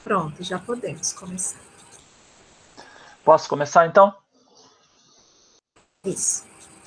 Pronto, já podemos começar. Posso começar, então? Isso.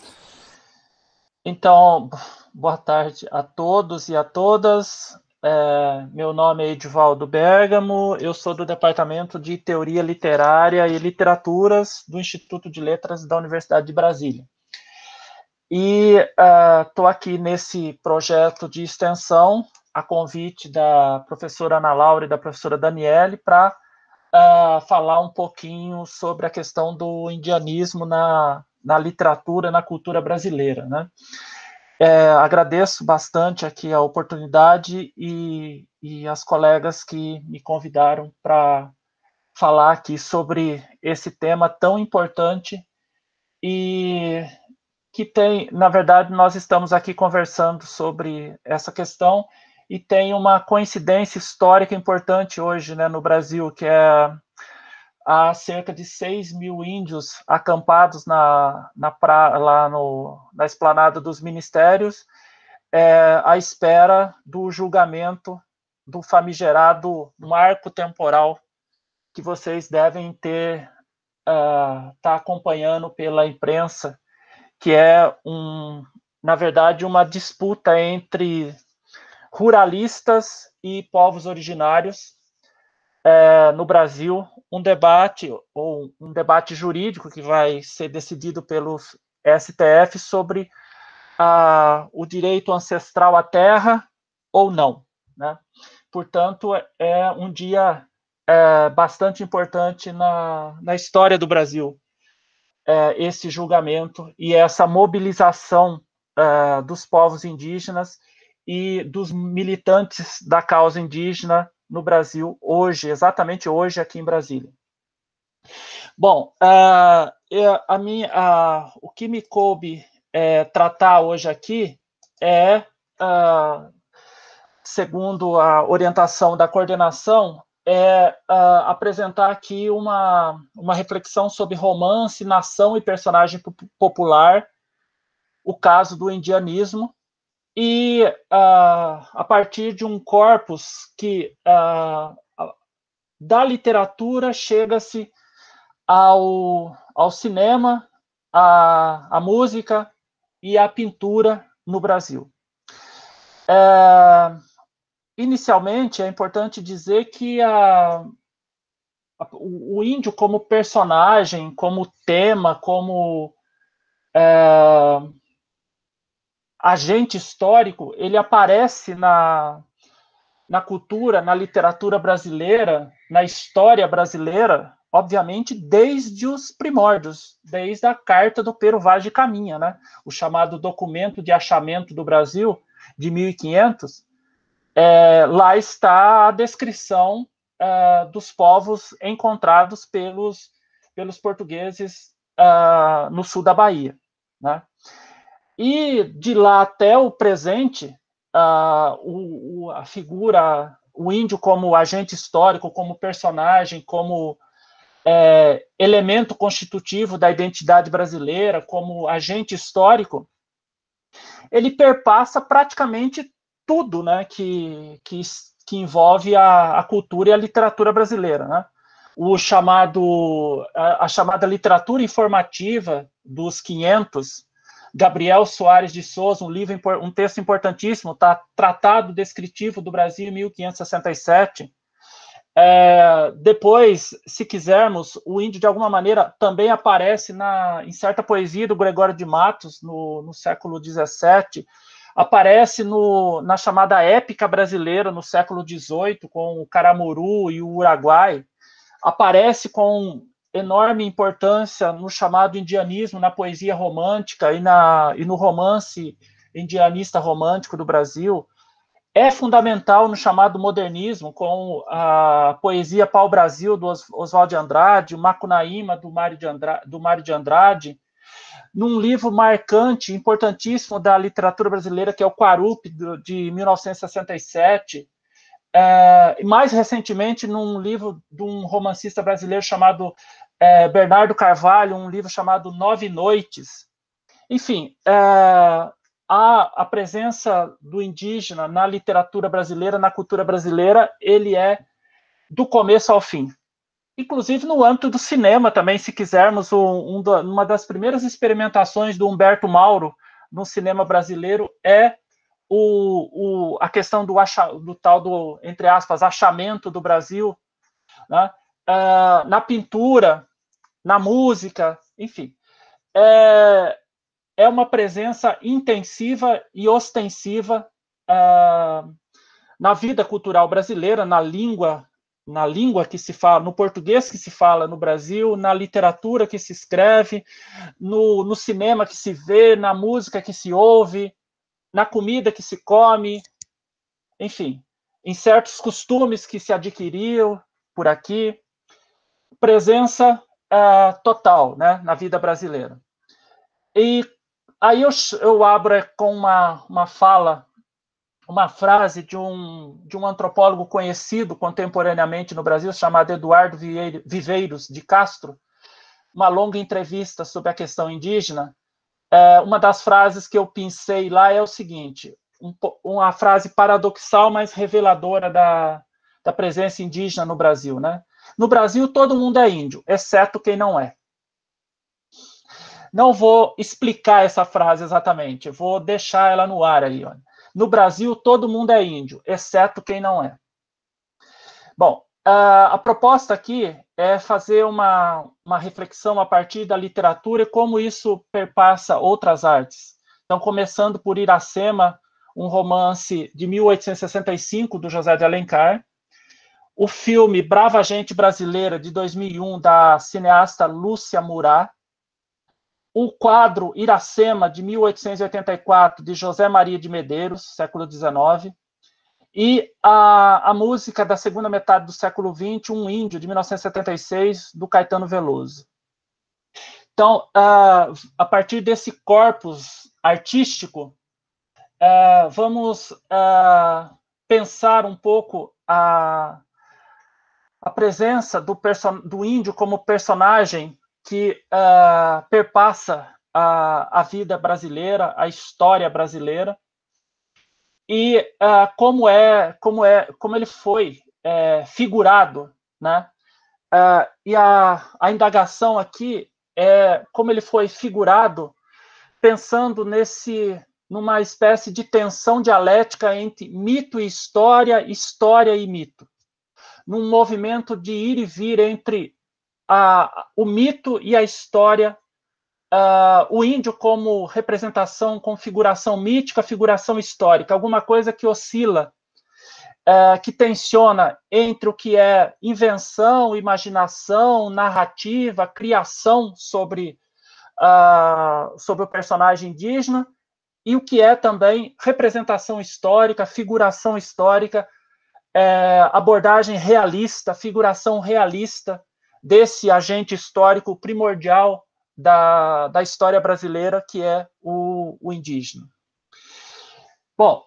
Então, boa tarde a todos e a todas. Meu nome é Edivaldo Bergamo, eu sou do Departamento de Teoria Literária e Literaturas do Instituto de Letras da Universidade de Brasília. E estou aqui nesse projeto de extensão, a convite da professora Ana Laura e da professora Daniele, para falar um pouquinho sobre a questão do indianismo na literatura, na cultura brasileira, né? Agradeço bastante aqui a oportunidade e as colegas que me convidaram para falar aqui sobre esse tema tão importante e que tem, na verdade, nós estamos aqui conversando sobre essa questão e tem uma coincidência histórica importante hoje, né, no Brasil, que é há cerca de 6 mil índios acampados na esplanada dos ministérios, à espera do julgamento do famigerado marco temporal que vocês devem ter tá acompanhando pela imprensa, que é na verdade, uma disputa entre ruralistas e povos originários no Brasil, um debate jurídico que vai ser decidido pelo STF sobre o direito ancestral à terra ou não, né? Portanto, é um dia bastante importante na história do Brasil, esse julgamento e essa mobilização dos povos indígenas e dos militantes da causa indígena no Brasil hoje, exatamente hoje aqui em Brasília. Bom, o que me coube tratar hoje aqui é, segundo a orientação da coordenação, apresentar aqui uma reflexão sobre romance, nação e personagem popular, o caso do indianismo, e a partir de um corpus que da literatura chega-se ao cinema, à música e à pintura no Brasil. Inicialmente, é importante dizer que o índio como personagem, como tema, como agente histórico, ele aparece na cultura, na literatura brasileira, na história brasileira, obviamente, desde os primórdios, desde a Carta do Pero Vaz de Caminha, né? O chamado Documento de Achamento do Brasil, de 1500, lá está a descrição dos povos encontrados pelos portugueses no sul da Bahia, né? E de lá até o presente, a figura, o índio como agente histórico, como personagem, como elemento constitutivo da identidade brasileira, como agente histórico, ele perpassa praticamente tudo, né, que envolve a cultura e a literatura brasileira, né? A chamada literatura informativa dos 500, Gabriel Soares de Souza, um texto importantíssimo, tá? Tratado Descritivo do Brasil, 1567. Depois, se quisermos, o índio, de alguma maneira, também aparece em certa poesia do Gregório de Matos, no século XVII, aparece na chamada épica brasileira, no século XVIII, com o Caramuru e o Uruguai, aparece com enorme importância no chamado indianismo, na poesia romântica e no romance indianista romântico do Brasil. É fundamental no chamado modernismo, com a poesia Pau-Brasil, do Oswald de Andrade, o Macunaíma, do Mário de Andrade, num livro marcante, importantíssimo da literatura brasileira, que é o Quarupi, de 1967, e mais recentemente num livro de um romancista brasileiro chamado Bernardo Carvalho, um livro chamado Nove Noites. Enfim, a presença do indígena na literatura brasileira, na cultura brasileira, ele é do começo ao fim. Inclusive no âmbito do cinema também, se quisermos, uma das primeiras experimentações do Humberto Mauro no cinema brasileiro é a questão do tal do, entre aspas, achamento do Brasil, né? Na pintura, na música, enfim. É uma presença intensiva e ostensiva na vida cultural brasileira, na língua que se fala, no português que se fala no Brasil, na literatura que se escreve, no cinema que se vê, na música que se ouve, na comida que se come, enfim, em certos costumes que se adquiriu por aqui, presença total, né, na vida brasileira. E aí eu abro com uma fala, uma frase de um antropólogo conhecido contemporaneamente no Brasil, chamado Eduardo Viveiros de Castro, uma longa entrevista sobre a questão indígena. Uma das frases que eu pensei lá é o seguinte, uma frase paradoxal, mas reveladora da presença indígena no Brasil, né? No Brasil, todo mundo é índio, exceto quem não é. Não vou explicar essa frase exatamente, vou deixar ela no ar aí. Olha. No Brasil, todo mundo é índio, exceto quem não é. Bom, a proposta aqui é fazer uma reflexão a partir da literatura e como isso perpassa outras artes. Então, começando por Iracema, um romance de 1865, do José de Alencar, o filme Brava Gente Brasileira, de 2001, da cineasta Lúcia Murat, o quadro Iracema, de 1884, de José Maria de Medeiros, século XIX, e a música da segunda metade do século XX, Um Índio, de 1976, do Caetano Veloso. Então, a partir desse corpus artístico, vamos pensar um pouco a presença do índio como personagem que perpassa a vida brasileira, a história brasileira, e como ele foi figurado, né? E a indagação aqui é como ele foi figurado, pensando numa espécie de tensão dialética entre mito e história e mito, num movimento de ir e vir entre o mito e a história, o índio como representação, configuração mítica, figuração histórica, alguma coisa que oscila, que tensiona entre o que é invenção, imaginação, narrativa, criação sobre o personagem indígena, e o que é também representação histórica, figuração histórica, abordagem realista, figuração realista desse agente histórico primordial da história brasileira, que é o indígena. Bom,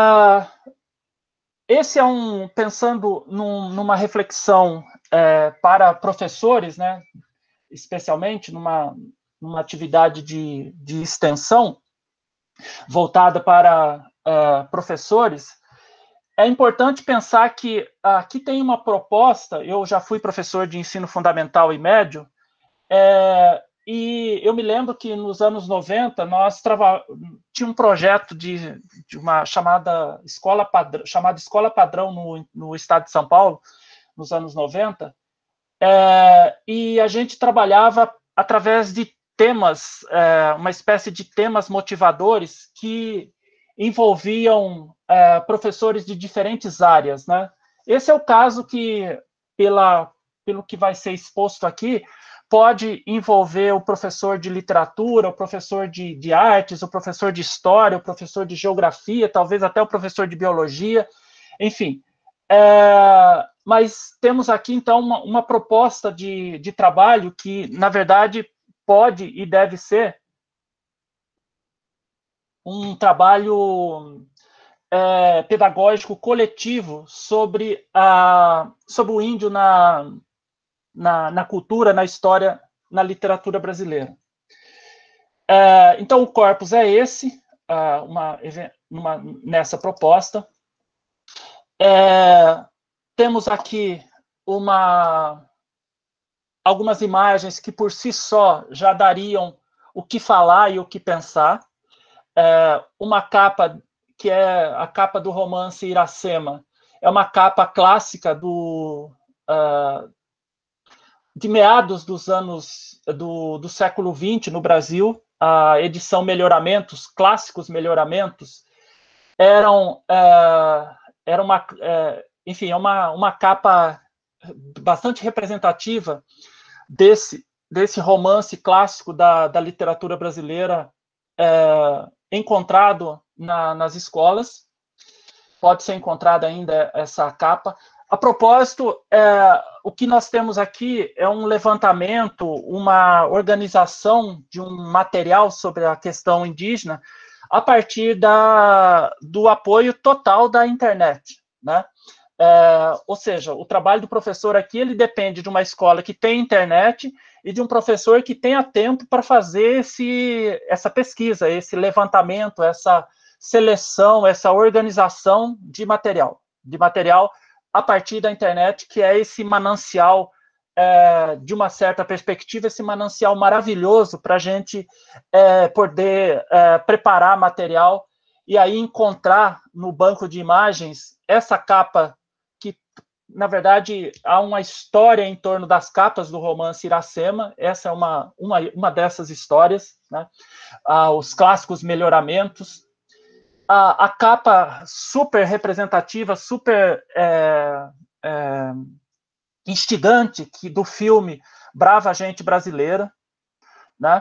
esse é pensando numa reflexão para professores, né, especialmente numa atividade de extensão voltada para professores. É importante pensar que aqui tem uma proposta. Eu já fui professor de ensino fundamental e médio, e eu me lembro que nos anos 90 nós tinha um projeto de uma chamada Escola Padrão no estado de São Paulo, nos anos 90, e a gente trabalhava através de temas, uma espécie de temas motivadores que envolviam professores de diferentes áreas, né? Esse é o caso que, pelo que vai ser exposto aqui, pode envolver o professor de literatura, o professor de artes, o professor de história, o professor de geografia, talvez até o professor de biologia, enfim. Mas temos aqui, então, uma proposta de trabalho que, na verdade, pode e deve ser um trabalho pedagógico coletivo sobre o índio na cultura, na história, na literatura brasileira. Então, o corpus é esse, nessa proposta. Temos aqui algumas imagens que por si só já dariam o que falar e o que pensar. Uma capa que é a capa do romance Iracema, é uma capa clássica de meados dos anos do século XX no Brasil. A edição Melhoramentos, clássicos Melhoramentos, era uma capa bastante representativa desse romance clássico da literatura brasileira, encontrado nas escolas. Pode ser encontrada ainda essa capa. A propósito, o que nós temos aqui é um levantamento, uma organização de um material sobre a questão indígena a partir do apoio total da internet, né? Ou seja, o trabalho do professor aqui, ele depende de uma escola que tem internet e de um professor que tenha tempo para fazer essa pesquisa, esse levantamento, essa seleção, essa organização de material a partir da internet, que é esse manancial, de uma certa perspectiva, esse manancial maravilhoso para a gente poder preparar material e aí encontrar no banco de imagens essa capa que, na verdade, há uma história em torno das capas do romance Iracema. Essa é uma dessas histórias, né? Os clássicos Melhoramentos. A capa super representativa, super instigante do filme Brava Gente Brasileira, né?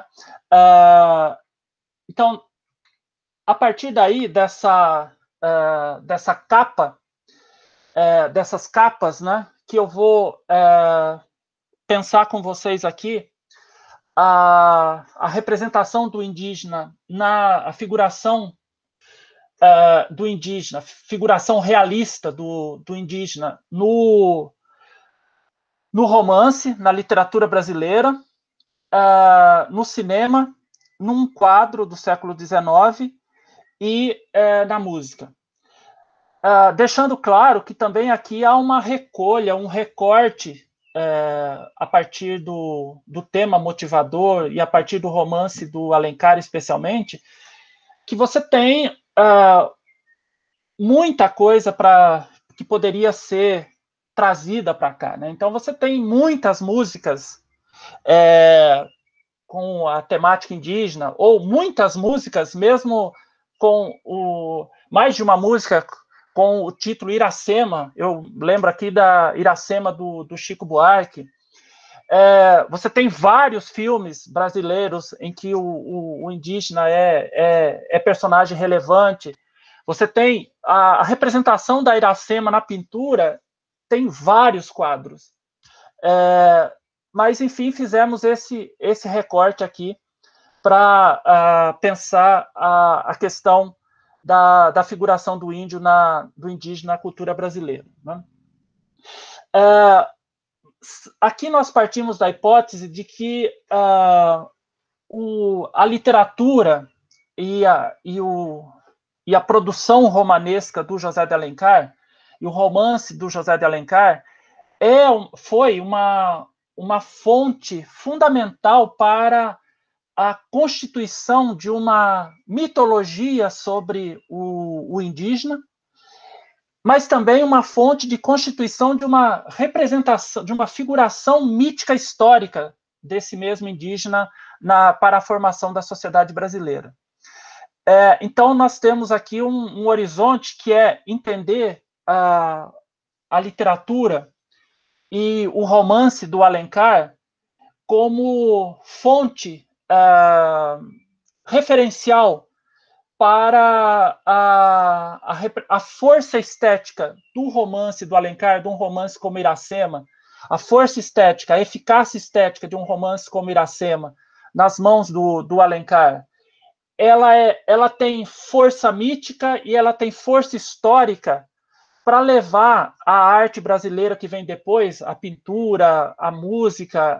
Então, a partir daí, dessa capa, dessas capas, né, que eu vou pensar com vocês aqui, a representação do indígena, a figuração do indígena, figuração realista do indígena no romance, na literatura brasileira, no cinema, num quadro do século XIX e na música. Deixando claro que também aqui há uma recolha, um recorte, a partir do tema motivador e a partir do romance do Alencar, especialmente, que você tem muita coisa que poderia ser trazida para cá, né? Então você tem muitas músicas com a temática indígena, ou muitas músicas mesmo com mais de uma música com o título Iracema. Eu lembro aqui da Iracema do Chico Buarque. Você tem vários filmes brasileiros em que o indígena é personagem relevante. Você tem a representação da Iracema na pintura, tem vários quadros. Mas, enfim, fizemos esse recorte aqui para pensar a questão da figuração do índio, do indígena na cultura brasileira, né? Aqui nós partimos da hipótese de que a literatura e a produção romanesca do José de Alencar, e o romance do José de Alencar, foi uma fonte fundamental para a constituição de uma mitologia sobre o indígena, mas também uma fonte de constituição de uma representação, de uma figuração mítica histórica desse mesmo indígena para a formação da sociedade brasileira. Então, nós temos aqui um horizonte que é entender a literatura e o romance do Alencar como fonte referencial para a força estética do romance do Alencar, de um romance como Iracema, a força estética, a eficácia estética de um romance como Iracema, nas mãos do Alencar, ela tem força mítica e ela tem força histórica para levar a arte brasileira que vem depois, a pintura, a música,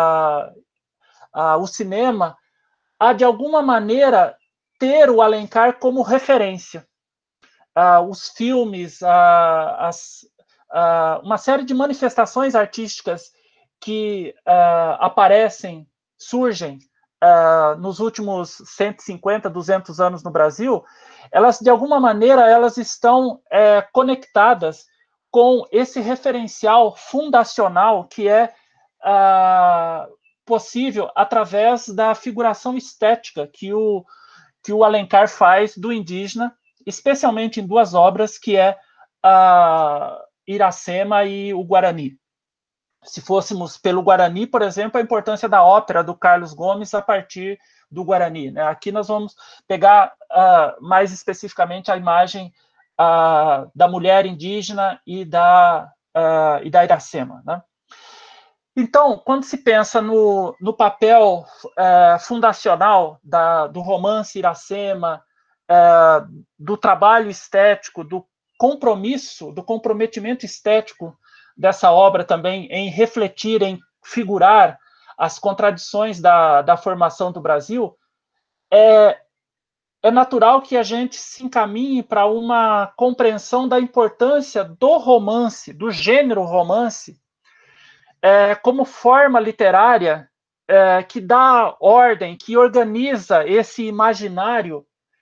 o cinema, a, de alguma maneira, ter o Alencar como referência. Os filmes, uma série de manifestações artísticas que aparecem, surgem nos últimos 150, 200 anos no Brasil, elas, de alguma maneira, elas estão conectadas com esse referencial fundacional que é possível através da figuração estética que o Alencar faz do indígena, especialmente em duas obras, que é Iracema e o Guarani. Se fôssemos pelo Guarani, por exemplo, a importância da ópera do Carlos Gomes a partir do Guarani, né? Aqui nós vamos pegar mais especificamente a imagem da mulher indígena e da Iracema, né? Então, quando se pensa no papel fundacional do romance Iracema, do trabalho estético, do comprometimento estético dessa obra também em refletir, em figurar as contradições da formação do Brasil, é natural que a gente se encaminhe para uma compreensão da importância do romance, do gênero romance, como forma literária que dá ordem, que organiza esse imaginário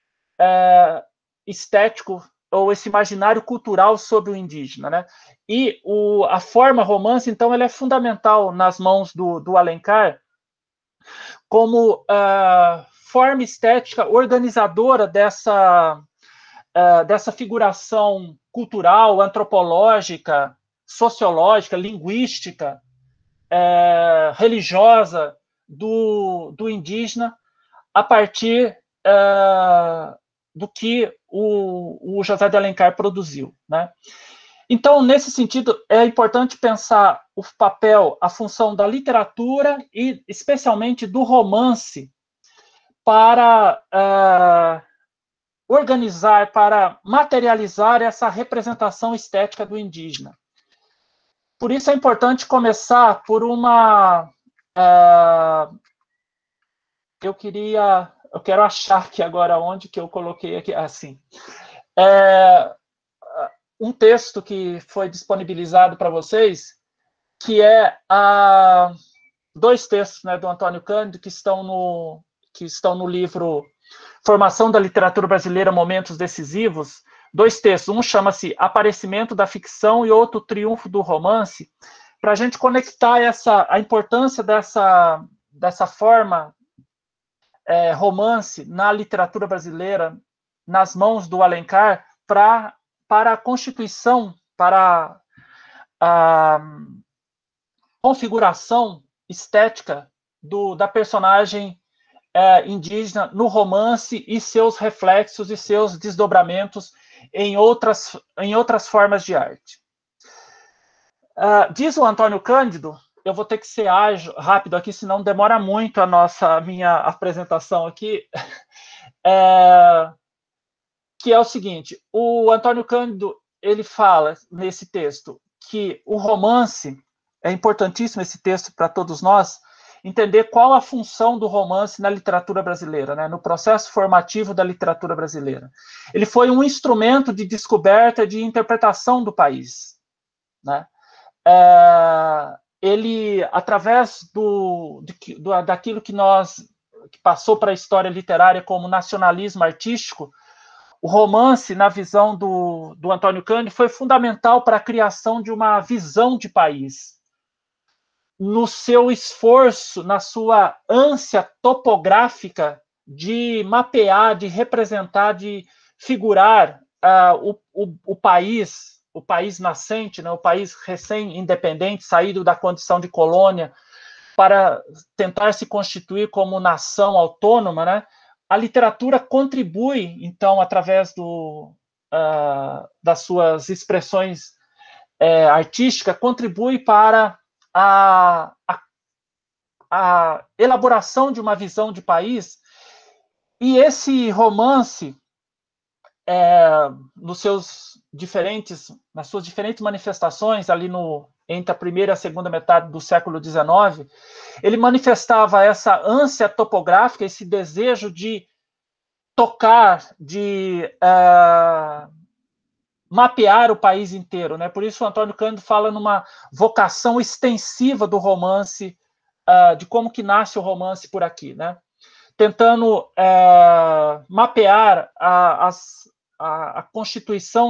estético ou esse imaginário cultural sobre o indígena, né? E a forma romance, então, ela é fundamental nas mãos do Alencar como forma estética organizadora dessa figuração cultural, antropológica, sociológica, linguística, religiosa do indígena a partir do que o José de Alencar produziu, né? Então, nesse sentido, é importante pensar o papel, a função da literatura e, especialmente, do romance para organizar, para materializar essa representação estética do indígena. Por isso é importante começar por uma... eu quero achar aqui agora onde que eu coloquei aqui, assim. Um texto que foi disponibilizado para vocês, que é dois textos, né, do Antônio Cândido, que estão no livro Formação da Literatura Brasileira, Momentos Decisivos, dois textos, um chama-se Aparecimento da Ficção e outro Triunfo do Romance, para a gente conectar a importância dessa forma romance na literatura brasileira, nas mãos do Alencar, para a constituição, para a configuração estética da personagem indígena no romance e seus reflexos e seus desdobramentos em outras formas de arte. Diz o Antônio Cândido, eu vou ter que ser ágil, rápido aqui, senão demora muito a minha apresentação aqui, que é o seguinte: o Antônio Cândido, ele fala nesse texto que o romance, é importantíssimo esse texto para todos nós, entender qual a função do romance na literatura brasileira, né, no processo formativo da literatura brasileira. Ele foi um instrumento de descoberta, de interpretação do país, né? Ele, através daquilo que passou para a história literária como nacionalismo artístico, o romance, na visão do Antônio Cândido, foi fundamental para a criação de uma visão de país, no seu esforço, na sua ânsia topográfica de mapear, de representar, de figurar o país nascente, né, o país recém-independente, saído da condição de colônia, para tentar se constituir como nação autônoma, né? A literatura contribui, então, através das suas expressões artísticas, contribui para a elaboração de uma visão de país, e esse romance, nas suas diferentes manifestações, ali entre a primeira e a segunda metade do século XIX, ele manifestava essa ânsia topográfica, esse desejo de tocar, de mapear o país inteiro, né? Por isso o Antônio Cândido fala numa vocação extensiva do romance, de como que nasce o romance por aqui, né? Tentando mapear a constituição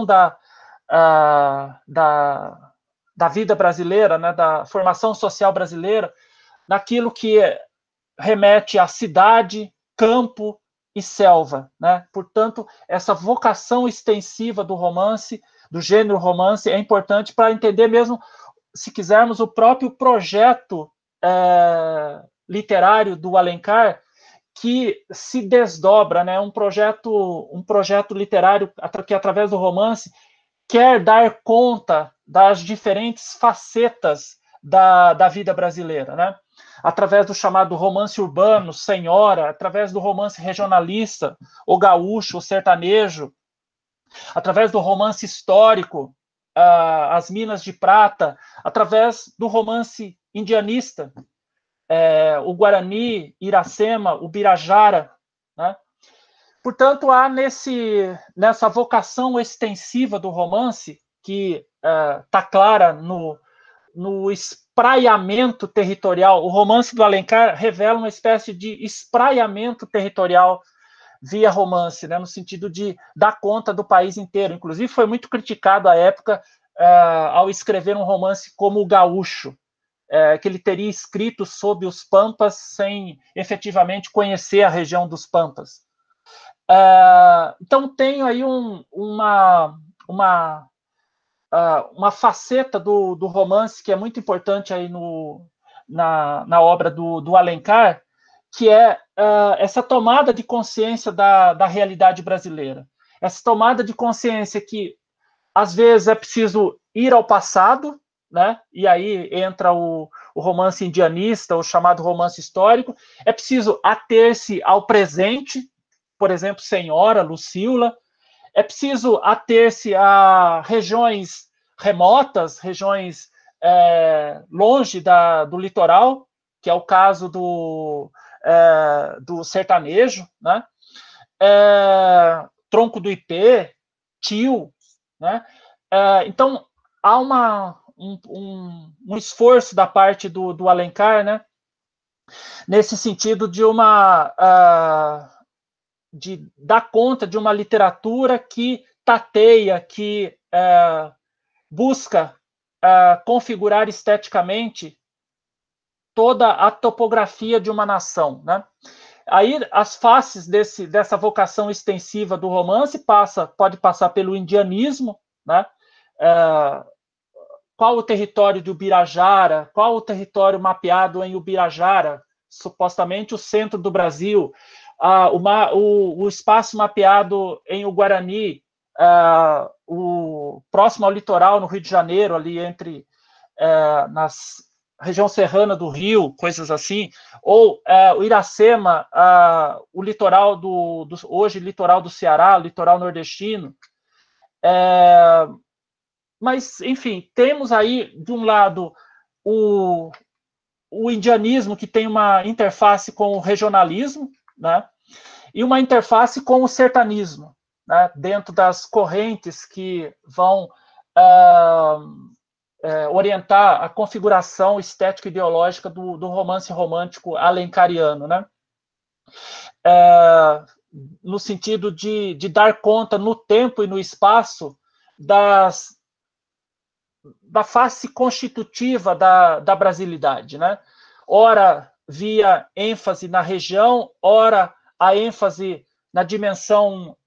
da vida brasileira, né? Da formação social brasileira, naquilo que remete à cidade, campo e selva, né? Portanto, essa vocação extensiva do romance, do gênero romance, é importante para entender mesmo, se quisermos, o próprio projeto literário do Alencar, que se desdobra, né? Um projeto literário que, através do romance, quer dar conta das diferentes facetas da vida brasileira, né? Através do chamado romance urbano, senhora, através do romance regionalista, o gaúcho, o sertanejo, através do romance histórico, as Minas de Prata, através do romance indianista, o Guarani, Iracema, o Birajara, né? Portanto, há nessa vocação extensiva do romance, que está clara no espraiamento territorial. O romance do Alencar revela uma espécie de espraiamento territorial via romance, né, no sentido de dar conta do país inteiro. Inclusive, foi muito criticado à época ao escrever um romance como O Gaúcho, que ele teria escrito sobre os Pampas sem efetivamente conhecer a região dos Pampas. Então, tenho aí uma faceta do romance que é muito importante aí na obra do Alencar, que é essa tomada de consciência da realidade brasileira. Essa tomada de consciência que, às vezes, é preciso ir ao passado, né? E aí entra o romance indianista, o chamado romance histórico. É preciso ater-se ao presente, por exemplo, Senhora, Lucila. É preciso ater-se a regiões remotas, regiões longe do litoral, que é o caso do sertanejo, né? Tronco do Ipê, Tio, né? Então, há um esforço da parte do Alencar, né? Nesse sentido de dar conta de uma literatura que tateia, que busca configurar esteticamente toda a topografia de uma nação, né? Aí as faces dessa vocação extensiva do romance pode passar pelo indianismo, né? Qual o território de Ubirajara? Qual o território mapeado em Ubirajara? Supostamente o centro do Brasil. O espaço mapeado em o Guarani, o próximo ao litoral, no Rio de Janeiro, ali na região serrana do Rio, coisas assim, ou o Iracema, o litoral hoje litoral do Ceará, litoral nordestino. Mas, enfim, temos aí, de um lado, o indianismo, que tem uma interface com o regionalismo, né? E uma interface com o sertanismo, né? Dentro das correntes que vão orientar a configuração estética ideológica do romance romântico alencariano, né? No sentido de dar conta no tempo e no espaço da face constitutiva da brasilidade, né? Ora via ênfase na região, ora a ênfase na dimensão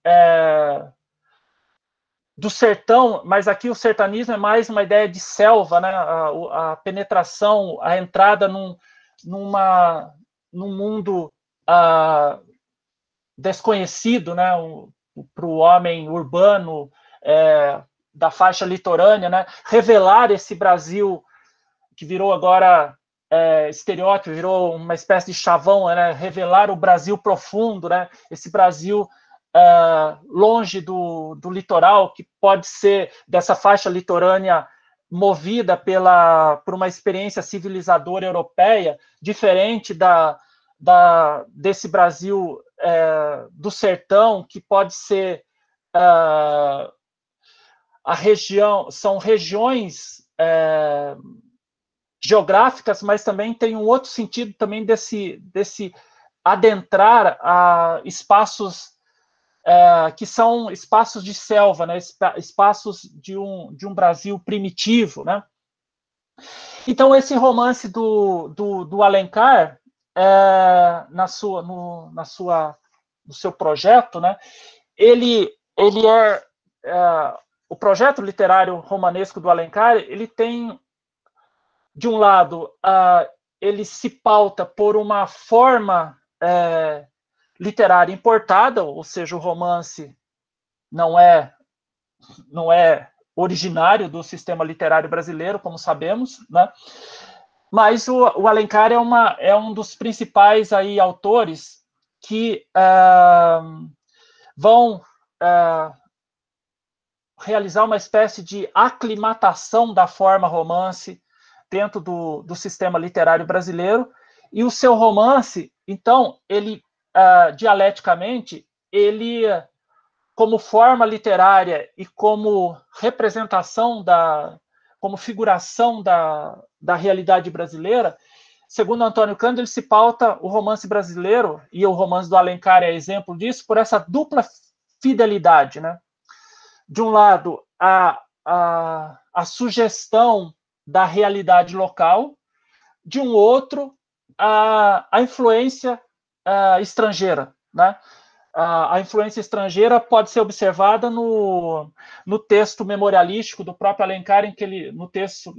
do sertão, mas aqui o sertanismo é mais uma ideia de selva, né? A penetração, a entrada num mundo desconhecido, né? Para o homem urbano, da faixa litorânea, né? Revelar esse Brasil que virou agora estereótipo, virou uma espécie de chavão, né? Revelar o Brasil profundo, né? Esse Brasil longe do litoral, que pode ser dessa faixa litorânea movida por uma experiência civilizadora europeia, diferente desse Brasil do sertão, que pode ser a região, são regiões geográficas, mas também tem um outro sentido também desse adentrar a espaços que são espaços de selva, né? Espaços de um Brasil primitivo, né? Então, esse romance do Alencar, no seu projeto, né? Ele o projeto literário romanesco do Alencar, ele tem, de um lado, ele se pauta por uma forma literária importada, ou seja, o romance não é originário do sistema literário brasileiro, como sabemos, né? Mas o Alencar é um dos principais aí autores que vão realizar uma espécie de aclimatação da forma romance dentro do sistema literário brasileiro, e o seu romance, então, ele, dialeticamente, ele, como forma literária e como representação, como figuração da realidade brasileira, segundo Antônio Cândido, ele se pauta o romance brasileiro, e o romance do Alencar é exemplo disso, por essa dupla fidelidade, né? De um lado, a sugestão da realidade local, de um outro, a influência estrangeira, né? A influência estrangeira pode ser observada no texto memorialístico do próprio Alencar, no texto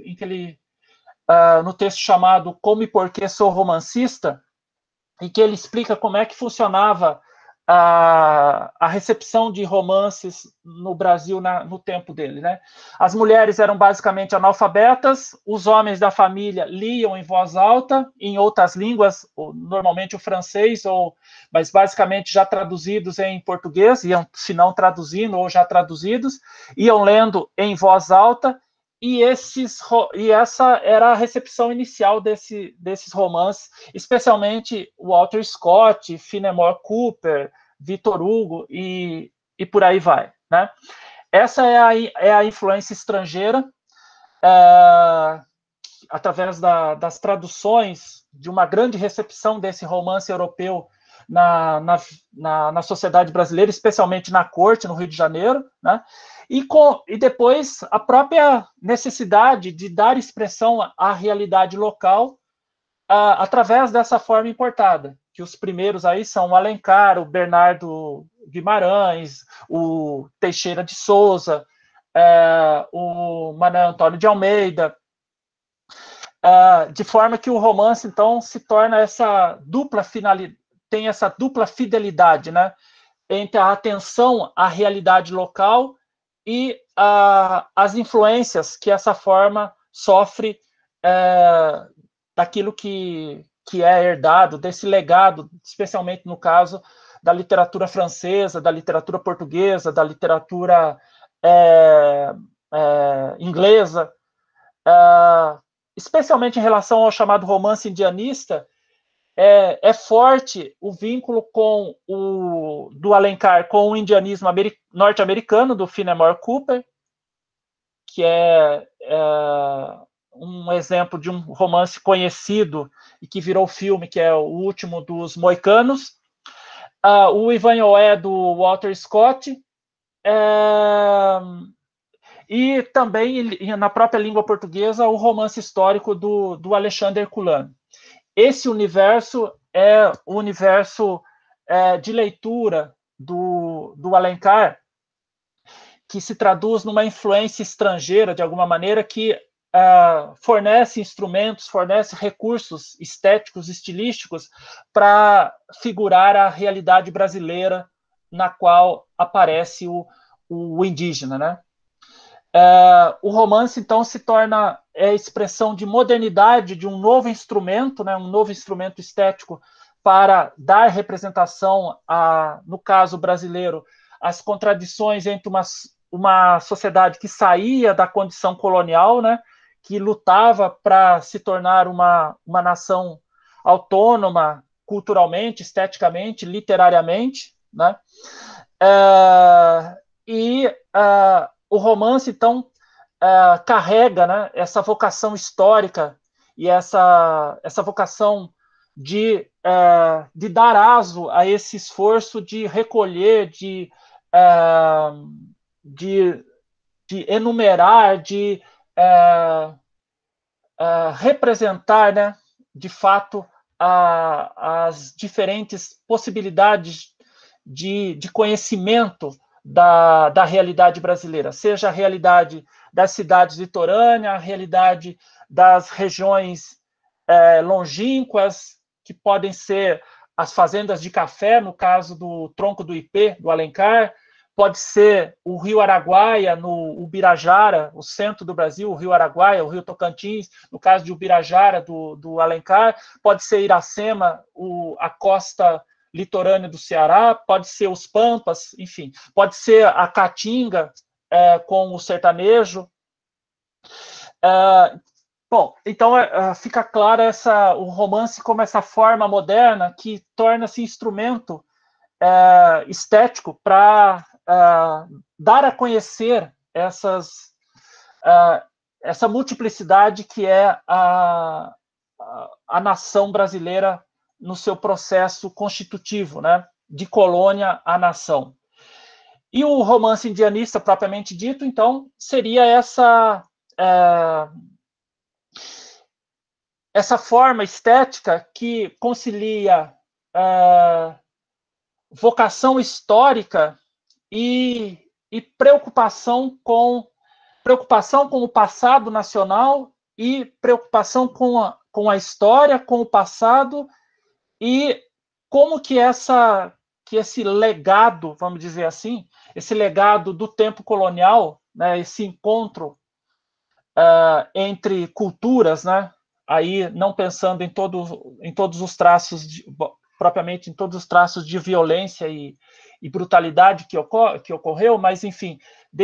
chamado Como e Por que Sou Romancista, em que ele explica como é que funcionava a recepção de romances no Brasil no tempo dele, né? As mulheres eram basicamente analfabetas, os homens da família liam em voz alta, em outras línguas, normalmente o francês, mas basicamente já traduzidos em português, se não traduzindo ou já traduzidos, iam lendo em voz alta, e essa era a recepção inicial desses romances, especialmente Walter Scott, Fenimore Cooper, Victor Hugo e por aí vai, né? Essa é a influência estrangeira, através das traduções, de uma grande recepção desse romance europeu na sociedade brasileira, especialmente na corte, no Rio de Janeiro, né? E depois a própria necessidade de dar expressão à realidade local através dessa forma importada, que os primeiros aí são o Alencar, o Bernardo Guimarães, o Teixeira de Souza, o Manuel Antônio de Almeida, de forma que o romance, então, se torna tem essa dupla fidelidade, né, entre a atenção à realidade local e as influências que essa forma sofre daquilo que é herdado, desse legado, especialmente no caso da literatura francesa, da literatura portuguesa, da literatura inglesa, especialmente em relação ao chamado romance indianista. É forte o vínculo do Alencar com o indianismo norte-americano, do Fenimore Cooper, que é um exemplo de um romance conhecido e que virou filme, que é O Último dos Moicanos. O Ivanhoé, do Walter Scott, e também, na própria língua portuguesa, o romance histórico do Alexandre Herculano. Esse universo é o universo de leitura do Alencar, que se traduz numa influência estrangeira, de alguma maneira, que fornece instrumentos, fornece recursos estéticos, estilísticos, para figurar a realidade brasileira na qual aparece o indígena, né? O romance, então, se torna a expressão de modernidade, de um novo instrumento, né, um novo instrumento estético para dar representação, no caso brasileiro, às contradições entre uma sociedade que saía da condição colonial, né, que lutava para se tornar uma nação autônoma culturalmente, esteticamente, literariamente, né? o romance, então, carrega, né, essa vocação histórica e essa vocação de dar aso a esse esforço de recolher, de enumerar, de representar, né, de fato, as diferentes possibilidades de conhecimento da realidade brasileira, seja a realidade das cidades litorâneas, a realidade das regiões longínquas, que podem ser as fazendas de café, no caso do Tronco do Ipê, do Alencar, pode ser o Rio Araguaia, no Ubirajara, o centro do Brasil, o Rio Araguaia, o Rio Tocantins, no caso de Ubirajara, do Alencar, pode ser Iracema, a costa litorânea do Ceará, pode ser os Pampas, enfim, pode ser a Caatinga com o sertanejo. Bom, então fica claro o romance como essa forma moderna que torna-se instrumento estético para dar a conhecer essa multiplicidade que é a nação brasileira no seu processo constitutivo, né, de colônia à nação. E o romance indianista, propriamente dito, então, seria essa forma estética que concilia vocação histórica e preocupação com o passado nacional e preocupação com a história, com o passado, e como que esse legado, vamos dizer assim, esse legado do tempo colonial, né, esse encontro entre culturas, né, aí não pensando em todos os traços, propriamente em todos os traços de violência e brutalidade que ocorreu, mas, enfim,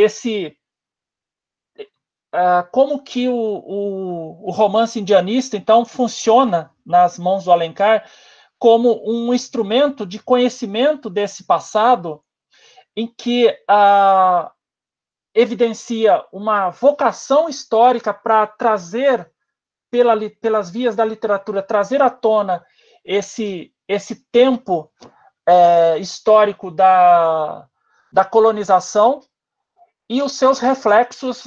como que o romance indianista, então, funciona nas mãos do Alencar como um instrumento de conhecimento desse passado, em que evidencia uma vocação histórica para trazer, pelas vias da literatura, trazer à tona esse tempo histórico da colonização e os seus reflexos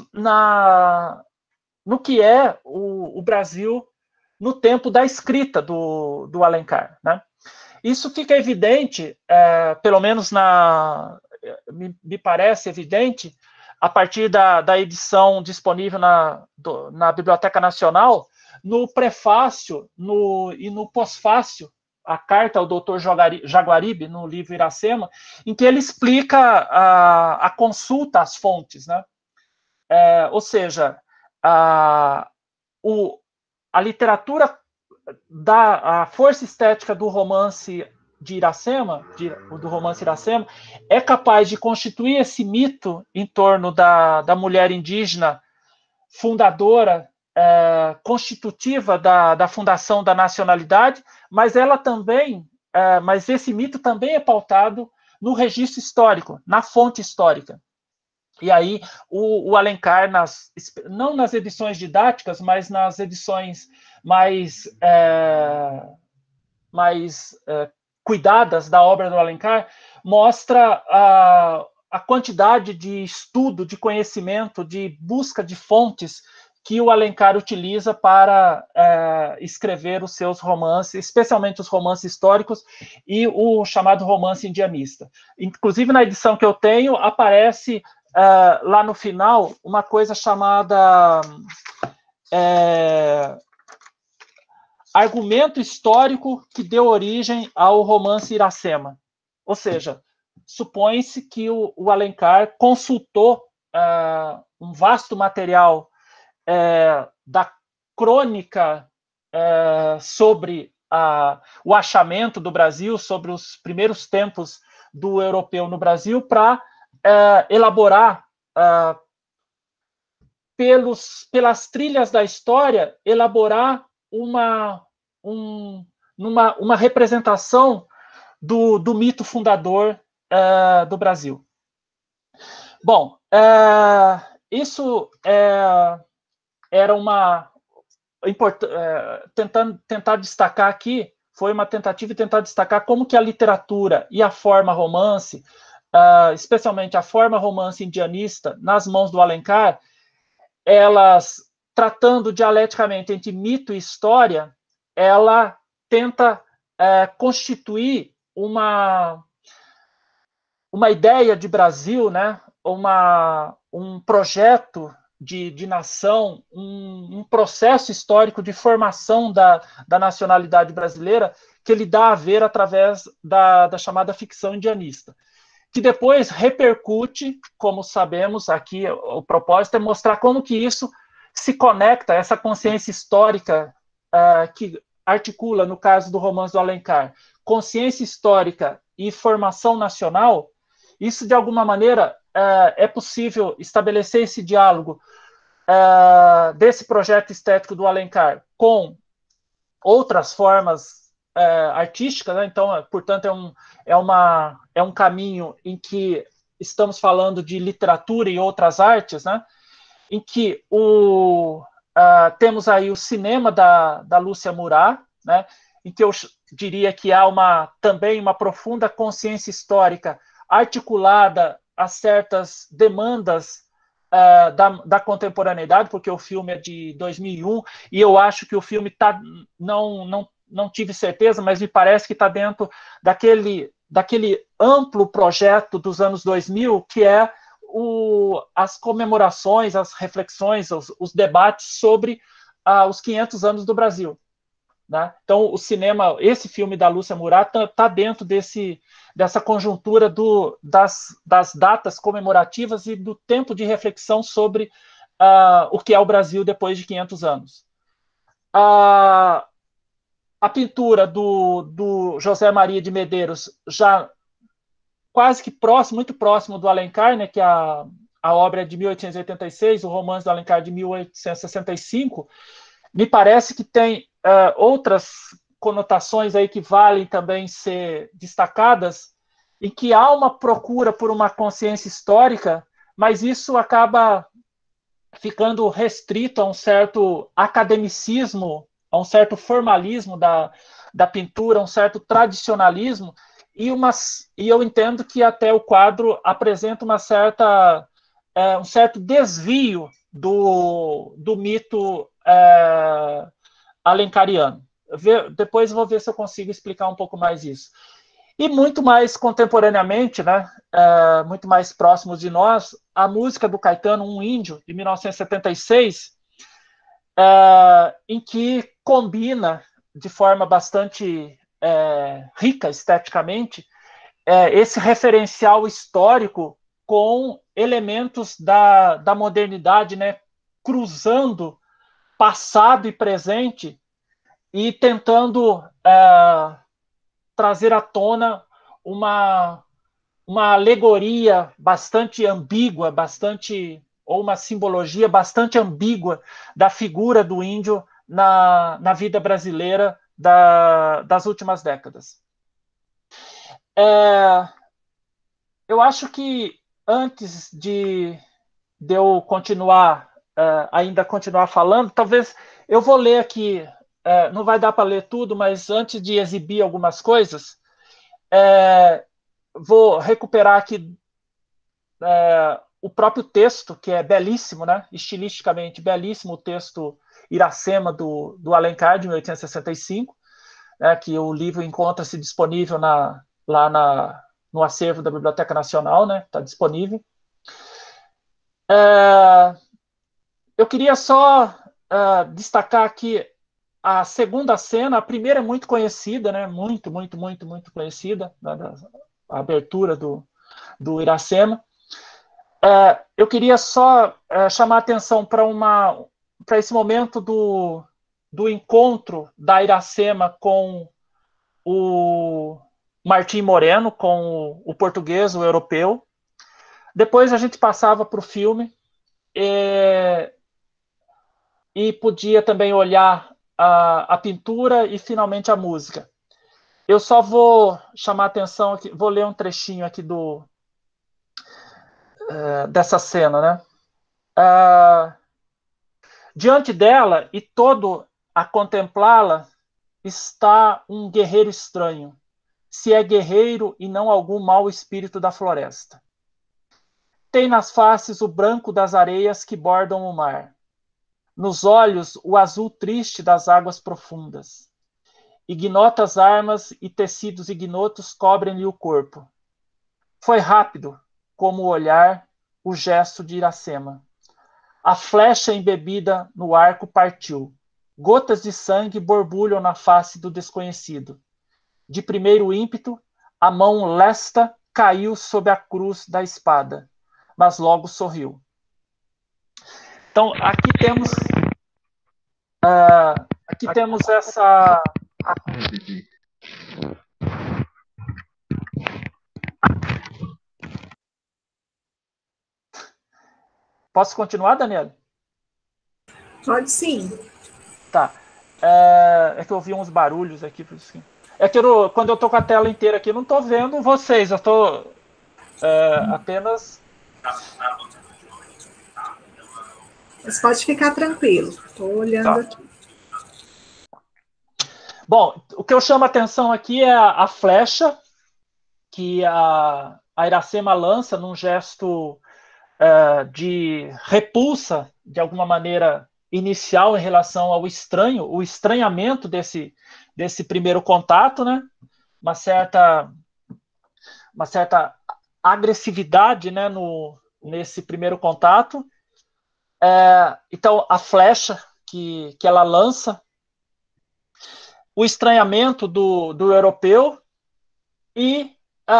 no que é o Brasil no tempo da escrita do Alencar, né? Isso fica evidente, pelo menos me parece evidente, a partir da edição disponível na Biblioteca Nacional, no prefácio e no pós-fácio, a carta ao doutor Jaguaribe, no livro Iracema, em que ele explica a consulta às fontes, né? Ou seja, a literatura a força estética do romance de Iracema, do romance Iracema, é capaz de constituir esse mito em torno da mulher indígena fundadora, constitutiva da fundação da nacionalidade, mas ela também, mas esse mito também é pautado no registro histórico, na fonte histórica. E aí o Alencar, não nas edições didáticas, mas nas edições mais cuidadas da obra do Alencar, mostra a quantidade de estudo, de conhecimento, de busca de fontes que o Alencar utiliza para escrever os seus romances, especialmente os romances históricos e o chamado romance indianista. Inclusive, na edição que eu tenho, aparece lá no final uma coisa chamada argumento histórico que deu origem ao romance Iracema. Ou seja, supõe-se que o Alencar consultou um vasto material da crônica sobre o achamento do Brasil, sobre os primeiros tempos do europeu no Brasil, para elaborar, pelas trilhas da história, elaborar uma representação do mito fundador do Brasil. Bom, isso era uma... tentar destacar aqui, foi uma tentativa de tentar destacar como que a literatura e a forma romance, especialmente a forma romance indianista, nas mãos do Alencar, elas, tratando dialeticamente entre mito e história, ela tenta constituir uma ideia de Brasil, né? Um projeto de nação, um processo histórico de formação da nacionalidade brasileira que ele dá a ver através da chamada ficção indianista, que depois repercute, como sabemos aqui, o propósito é mostrar como que isso se conecta, essa consciência histórica que articula, no caso do Romance do Alencar, consciência histórica e formação nacional. Isso, de alguma maneira, é possível estabelecer esse diálogo desse projeto estético do Alencar com outras formas artísticas, né? Então, portanto, é um caminho em que estamos falando de literatura e outras artes, né? Em que temos aí o cinema da Lúcia Murat, né? Em que eu diria que há também uma profunda consciência histórica articulada a certas demandas da contemporaneidade, porque o filme é de 2001, e eu acho que o filme não tive certeza, mas me parece que está dentro daquele amplo projeto dos anos 2000, que é as comemorações, as reflexões, os debates sobre os 500 anos do Brasil. Né? Então, o cinema, esse filme da Lúcia Murat está dentro dessa conjuntura das datas comemorativas e do tempo de reflexão sobre o que é o Brasil depois de 500 anos. A pintura do José Maria de Medeiros já quase que muito próximo do Alencar, né, que a obra é de 1886, o Romance do Alencar de 1865, me parece que tem outras conotações aí que valem também ser destacadas, em que há uma procura por uma consciência histórica, mas isso acaba ficando restrito a um certo academicismo, a um certo formalismo da pintura, a um certo tradicionalismo, e eu entendo que até o quadro apresenta um certo desvio do mito alencariano. Depois vou ver se eu consigo explicar um pouco mais isso. E muito mais contemporaneamente, né, muito mais próximos de nós, a música do Caetano, Um Índio, de 1976, em que combina de forma bastante rica esteticamente esse referencial histórico com elementos da modernidade, né, cruzando passado e presente e tentando trazer à tona uma alegoria bastante ambígua, ou uma simbologia bastante ambígua da figura do índio na vida brasileira das últimas décadas. Eu acho que antes de eu ainda continuar falando, talvez eu vou ler aqui, não vai dar para ler tudo, mas antes de exibir algumas coisas, vou recuperar aqui o próprio texto, que é belíssimo, né? Estilisticamente belíssimo, o texto Iracema, do Alencar, de 1865, né? Que o livro encontra-se disponível lá no acervo da Biblioteca Nacional, né? Está disponível. Eu queria só destacar aqui a segunda cena. A primeira é muito conhecida, né? Muito conhecida, a abertura do Iracema. Eu queria só chamar a atenção para esse momento do encontro da Iracema com o Martim Moreno, com o português, o europeu. Depois a gente passava para o filme e podia também olhar a pintura e finalmente a música. Eu só vou chamar a atenção aqui, vou ler um trechinho aqui dessa cena, né? Diante dela, e todo a contemplá-la, está um guerreiro estranho, se é guerreiro e não algum mau espírito da floresta. Tem nas faces o branco das areias que bordam o mar, nos olhos o azul triste das águas profundas. Ignotas armas e tecidos ignotos cobrem-lhe o corpo. Foi rápido, como o olhar, o gesto de Iracema. A flecha embebida no arco partiu. Gotas de sangue borbulham na face do desconhecido. De primeiro ímpeto, a mão lesta caiu sob a cruz da espada, mas logo sorriu. Então, aqui temos essa... Posso continuar, Daniela? Pode sim. Tá. É que eu ouvi uns barulhos aqui. Por isso que... É que quando eu tô com a tela inteira aqui, eu não tô vendo vocês. Eu tô apenas... Mas pode ficar tranquilo. Estou olhando aqui. Bom, o que eu chamo a atenção aqui é a flecha que a Iracema lança num gesto de repulsa, de alguma maneira, inicial em relação ao estranho, o estranhamento desse primeiro contato, né? Uma certa agressividade, né, nesse primeiro contato. Então, a flecha que ela lança, o estranhamento do europeu e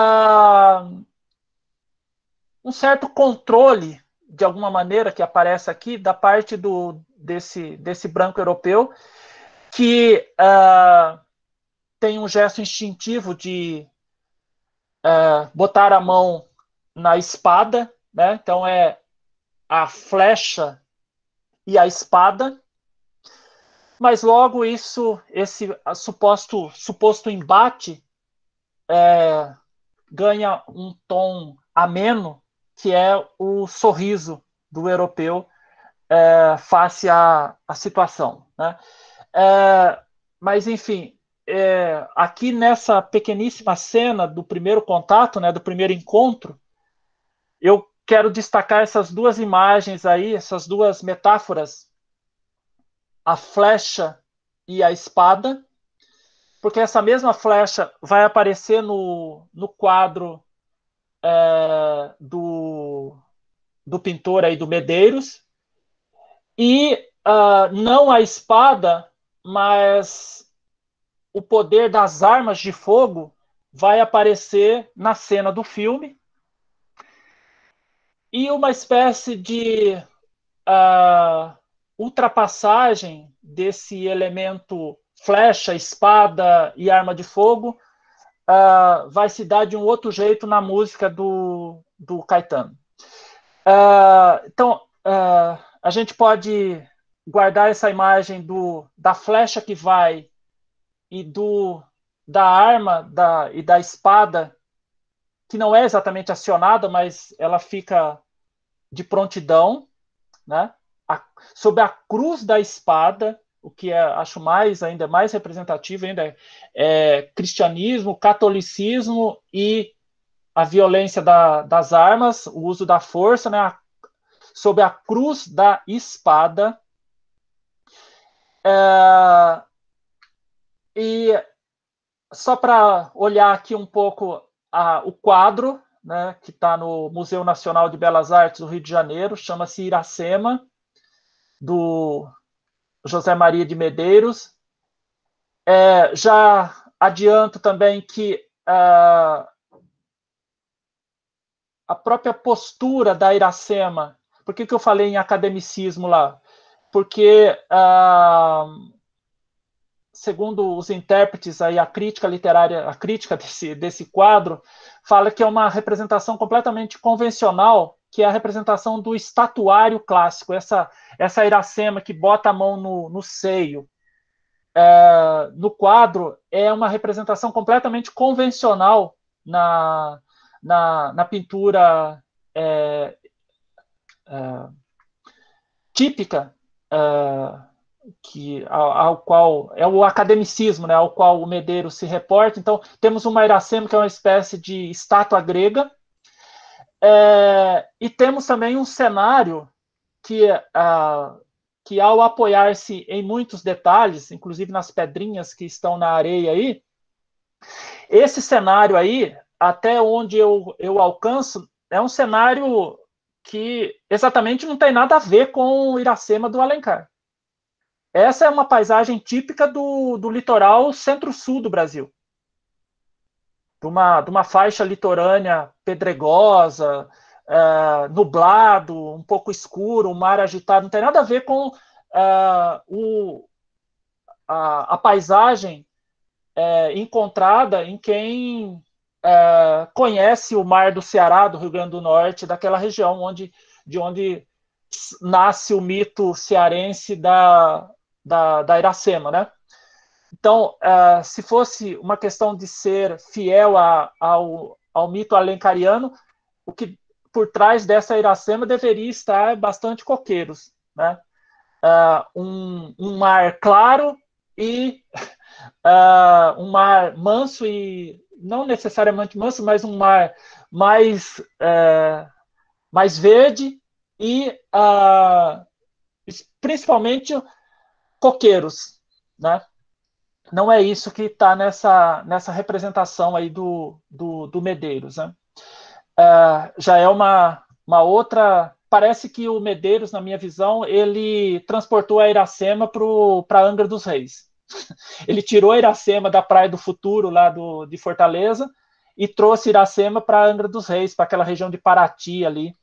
um certo controle, de alguma maneira, que aparece aqui, da parte desse branco europeu, que tem um gesto instintivo de botar a mão na espada, né? Então é a flecha e a espada, mas logo esse suposto embate ganha um tom ameno, que é o sorriso do europeu face à situação, né? Mas, enfim, aqui nessa pequeníssima cena do primeiro contato, né, do primeiro encontro, eu quero destacar essas duas imagens aí, essas duas metáforas, a flecha e a espada, porque essa mesma flecha vai aparecer no quadro do pintor aí do Medeiros, e não a espada, mas o poder das armas de fogo vai aparecer na cena do filme, e uma espécie de ultrapassagem desse elemento flecha, espada e arma de fogo vai se dar de um outro jeito na música do Caetano. Então, a gente pode guardar essa imagem da flecha que vai e da arma e da espada, que não é exatamente acionada, mas ela fica de prontidão, né? Sob a cruz da espada, o que acho ainda mais representativo ainda é cristianismo, catolicismo e a violência das armas, o uso da força, né? Sob a cruz da espada. E só para olhar aqui um pouco o quadro, né, que está no Museu Nacional de Belas Artes do Rio de Janeiro, chama-se Iracema, do José Maria de Medeiros. Já adianto também que a própria postura da Iracema, por que eu falei em academicismo lá? Porque, segundo os intérpretes, aí, a crítica literária, a crítica desse quadro, fala que é uma representação completamente convencional, que é a representação do estatuário clássico, essa Iracema que bota a mão no seio. No quadro, é uma representação completamente convencional na pintura típica, ao qual é o academicismo, né, ao qual o Medeiros se reporta. Então, temos uma Iracema, que é uma espécie de estátua grega, e temos também um cenário que ao apoiar-se em muitos detalhes, inclusive nas pedrinhas que estão na areia aí, esse cenário aí, até onde eu alcanço, é um cenário que exatamente não tem nada a ver com o Iracema do Alencar. Essa é uma paisagem típica do litoral centro-sul do Brasil. De uma faixa litorânea pedregosa, nublado, um pouco escuro, um mar agitado. Não tem nada a ver com a paisagem encontrada em quem conhece o mar do Ceará, do Rio Grande do Norte, daquela região de onde nasce o mito cearense da Iracema, né? Então, se fosse uma questão de ser fiel ao mito alencariano, o que por trás dessa Iracema deveria estar bastante coqueiros, né? Um mar claro e um mar manso, e não necessariamente manso, mas um mar mais verde e principalmente coqueiros, né? Não é isso que está nessa representação aí do Medeiros, né? Já é uma outra. Parece que o Medeiros, na minha visão, ele transportou a Iracema para Angra dos Reis. Ele tirou a Iracema da Praia do Futuro, lá de Fortaleza, e trouxe Iracema para Angra dos Reis, para aquela região de Paraty ali.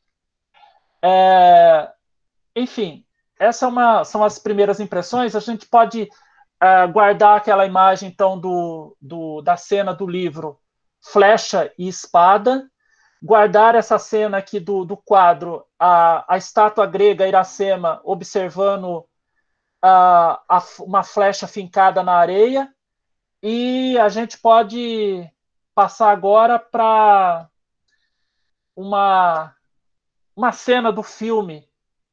Enfim, essas são as primeiras impressões. A gente pode guardar aquela imagem, então, da cena do livro Flecha e Espada, guardar essa cena aqui do quadro, a estátua grega Iracema observando uma flecha fincada na areia, e a gente pode passar agora para uma cena do filme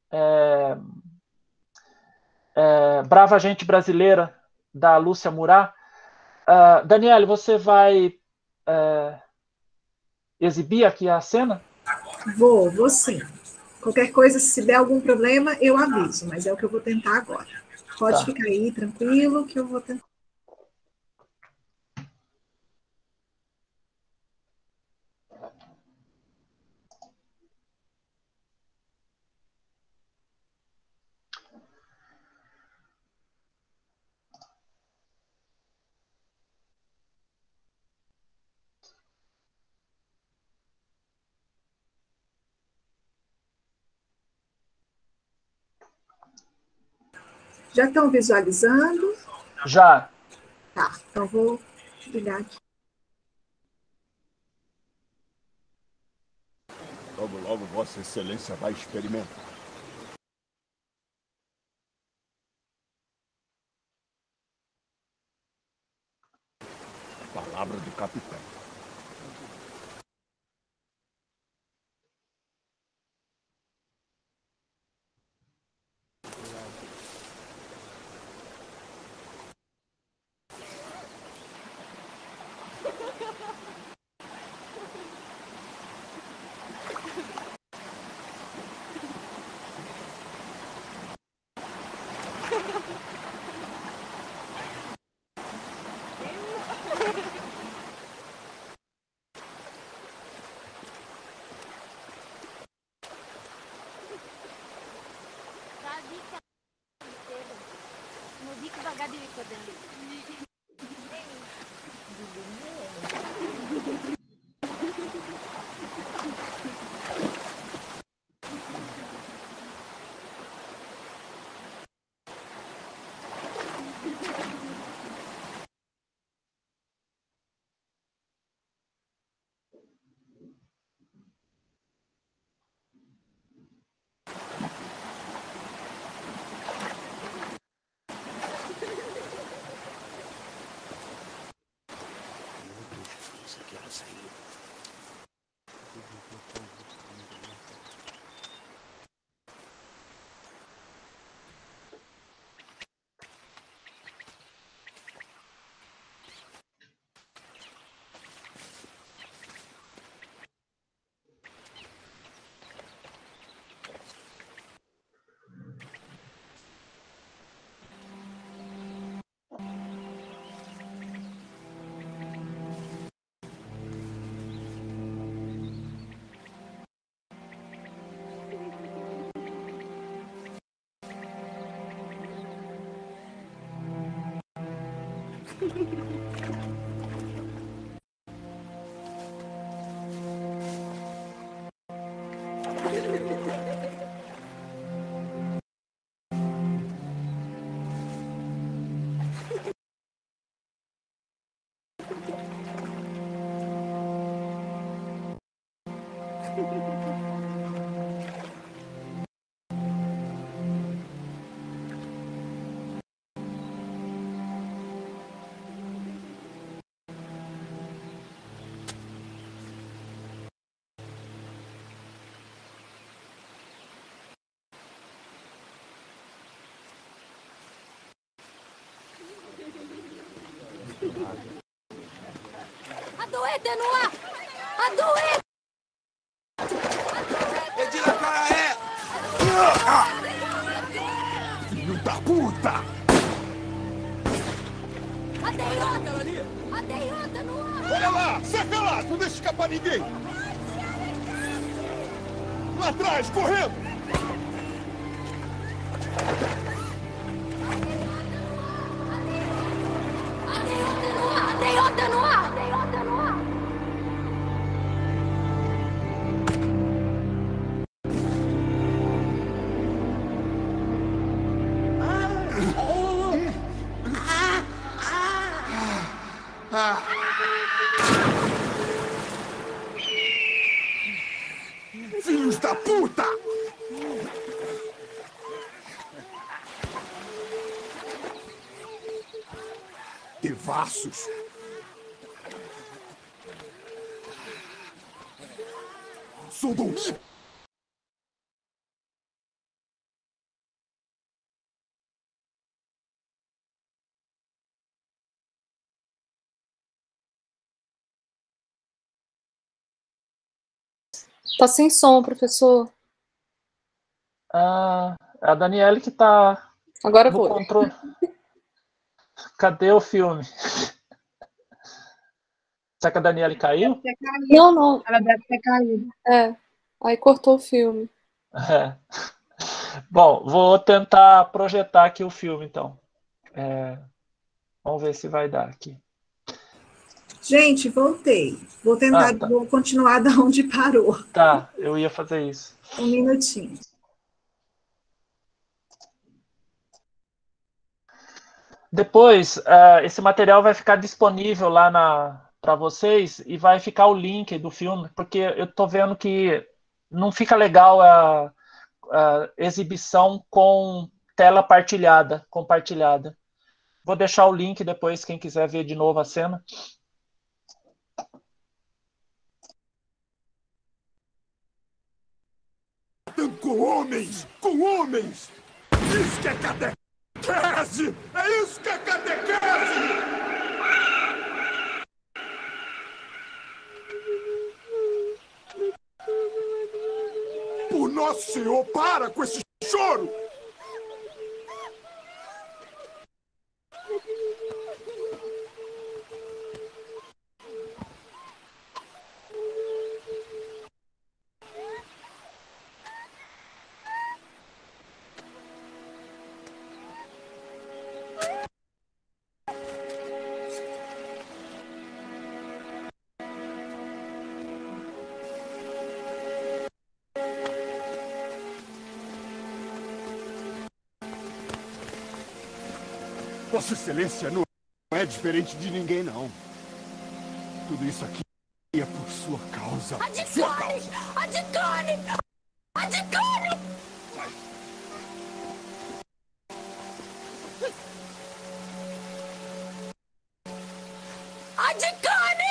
Brava Gente Brasileira, da Lúcia Murat. Daniele, você vai exibir aqui a cena? Vou sim. Qualquer coisa, se der algum problema, eu aviso, mas é o que eu vou tentar agora. Pode ficar aí tranquilo que eu vou tentar. Já estão visualizando? Já. Tá, então vou ligar aqui. Logo, logo, Vossa Excelência vai experimentar. Palavra do capitão. Adoete no ar! Adoete! Filho da puta! Adeota no ar! Olha lá! Cerca lá! Não deixa escapar ninguém! Lá atrás, correndo! Adeota no ar! Adeota no ar! Filhos da puta! Devassos! Soldou! Tá sem som, professor. Ah, é a Daniele que tá Agora no foi. controle. Cadê o filme? Será que a Daniele caiu? Não, não. Ela deve ter caído. É. Aí cortou o filme. É. Bom, vou tentar projetar aqui o filme, então. Vamos ver se vai dar aqui. Gente, voltei. Vou tentar, Tá. vou continuar da onde parou. Tá, eu ia fazer isso. Um minutinho. Depois, esse material vai ficar disponível lá para vocês e vai ficar o link do filme, porque eu estou vendo que não fica legal a exibição com tela compartilhada. Vou deixar o link depois, quem quiser ver de novo a cena. Com homens! Com homens! Isso que é catequese! É isso que é catequese! Por Nosso Senhor, para com esse choro! Vossa Excelência não é diferente de ninguém, não. Tudo isso aqui é por sua causa. Sua causa! Adicone! Adicone! Adicone!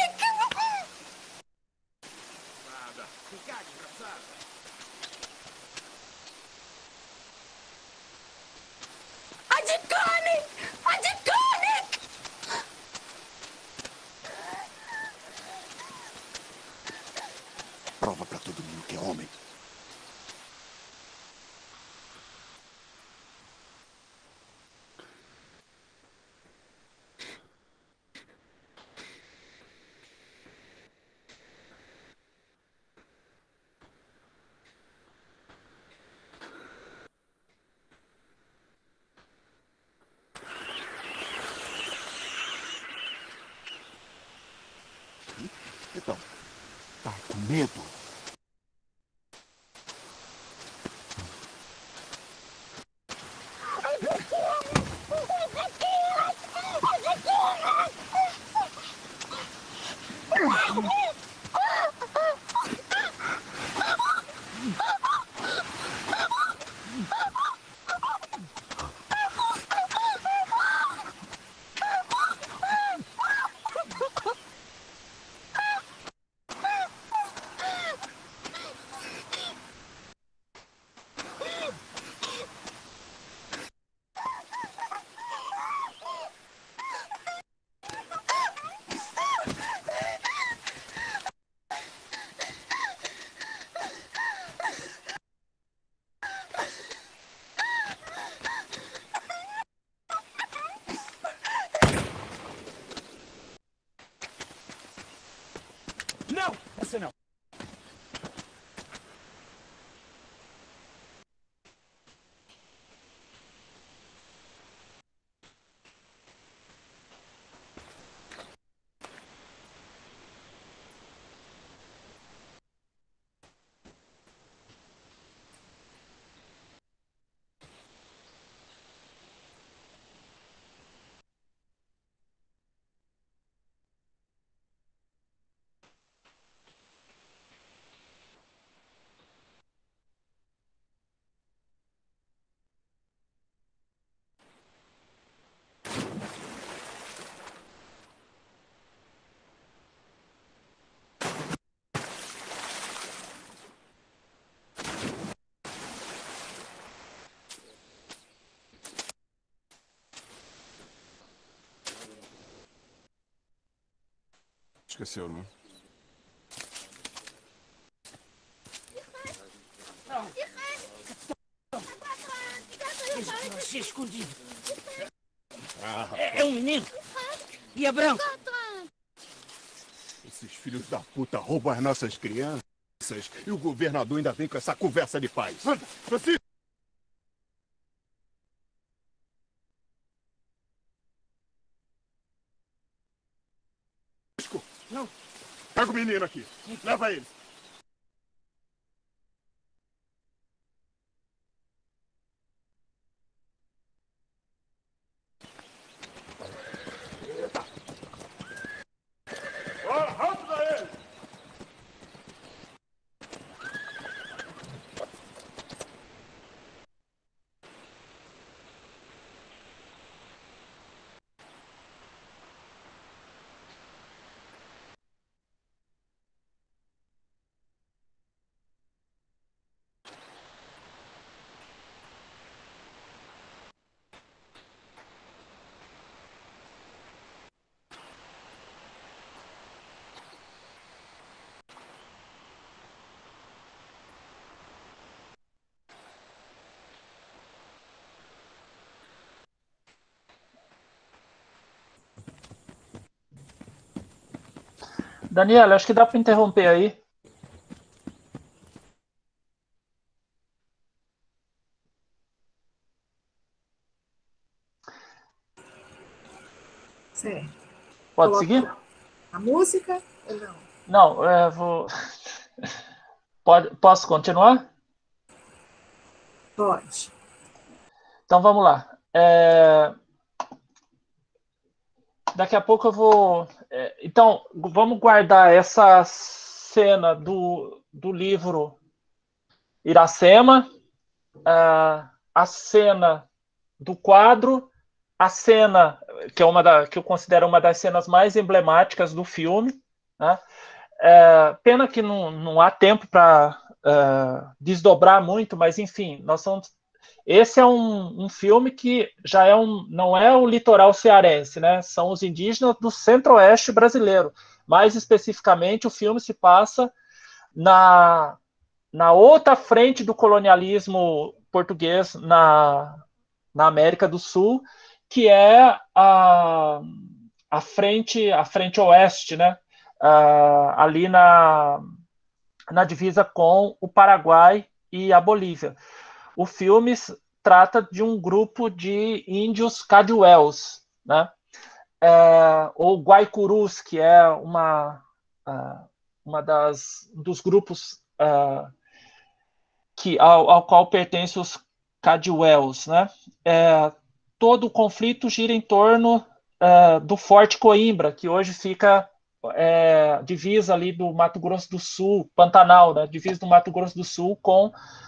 Nada. Ficar desgraçado. Adicone! Adicone! Prova pra todo mundo que é homem. Então, tá com medo? Não! Essa não! Esqueceu, não? Se escondido. É um menino. E é branco. Esses filhos da puta roubam as nossas crianças e o governador ainda vem com essa conversa de paz. Anda, Francisco! Não. Pega o menino aqui. Leva ele. Rápido a ele! Daniela, acho que dá para interromper aí. Certo. Pode Coloca seguir? a música ou não? Não, vou. Posso continuar? Pode. Então vamos lá. Daqui a pouco eu vou. Então, vamos guardar essa cena do livro Iracema, a cena do quadro, a cena que é que eu considero uma das cenas mais emblemáticas do filme, né? Pena que não há tempo para desdobrar muito, mas enfim, esse é um filme que já não é o litoral cearense, né? São os indígenas do centro-oeste brasileiro. Mais especificamente, o filme se passa na outra frente do colonialismo português na América do Sul, que é a frente oeste, né? Ali na divisa com o Paraguai e a Bolívia. O filme trata de um grupo de índios Cadueus, né? Ou Guaicurus, que é dos grupos ao qual pertencem os Cadwells, né? Todo o conflito gira em torno do Forte Coimbra, que hoje fica divisa ali do Mato Grosso do Sul, Pantanal, né? Divisa do Mato Grosso do Sul com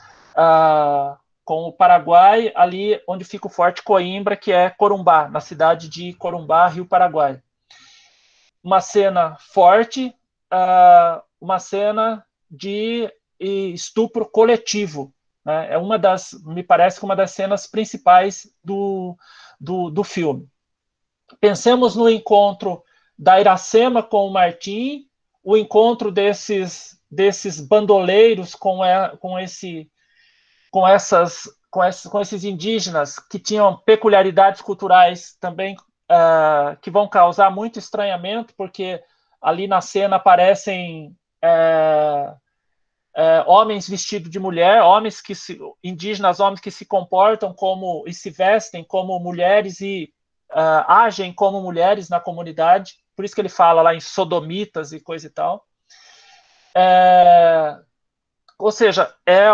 o Paraguai, ali onde fica o Forte Coimbra, que é Corumbá, na cidade de Corumbá, Rio Paraguai. Uma cena forte, uma cena de estupro coletivo, né? Me parece que uma das cenas principais do filme. Pensemos no encontro da Iracema com o Martim, o encontro desses bandoleiros com esses indígenas que tinham peculiaridades culturais também que vão causar muito estranhamento, porque ali na cena aparecem homens vestidos de mulher, indígenas, homens que se comportam e se vestem como mulheres e agem como mulheres na comunidade. Por isso que ele fala lá em sodomitas e coisa e tal. Ou seja,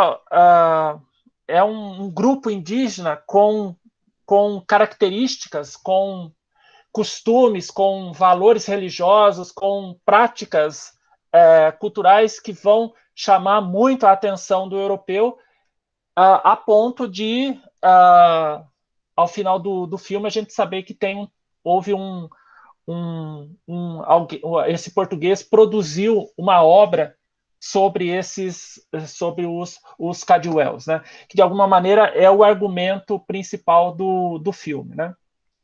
é um grupo indígena com características, com costumes, com valores religiosos, com práticas culturais que vão chamar muito a atenção do europeu, a ponto de, ao final do filme, a gente saber que houve esse português produziu uma obra sobre os Cadwells, né? Que de alguma maneira é o argumento principal do filme, né?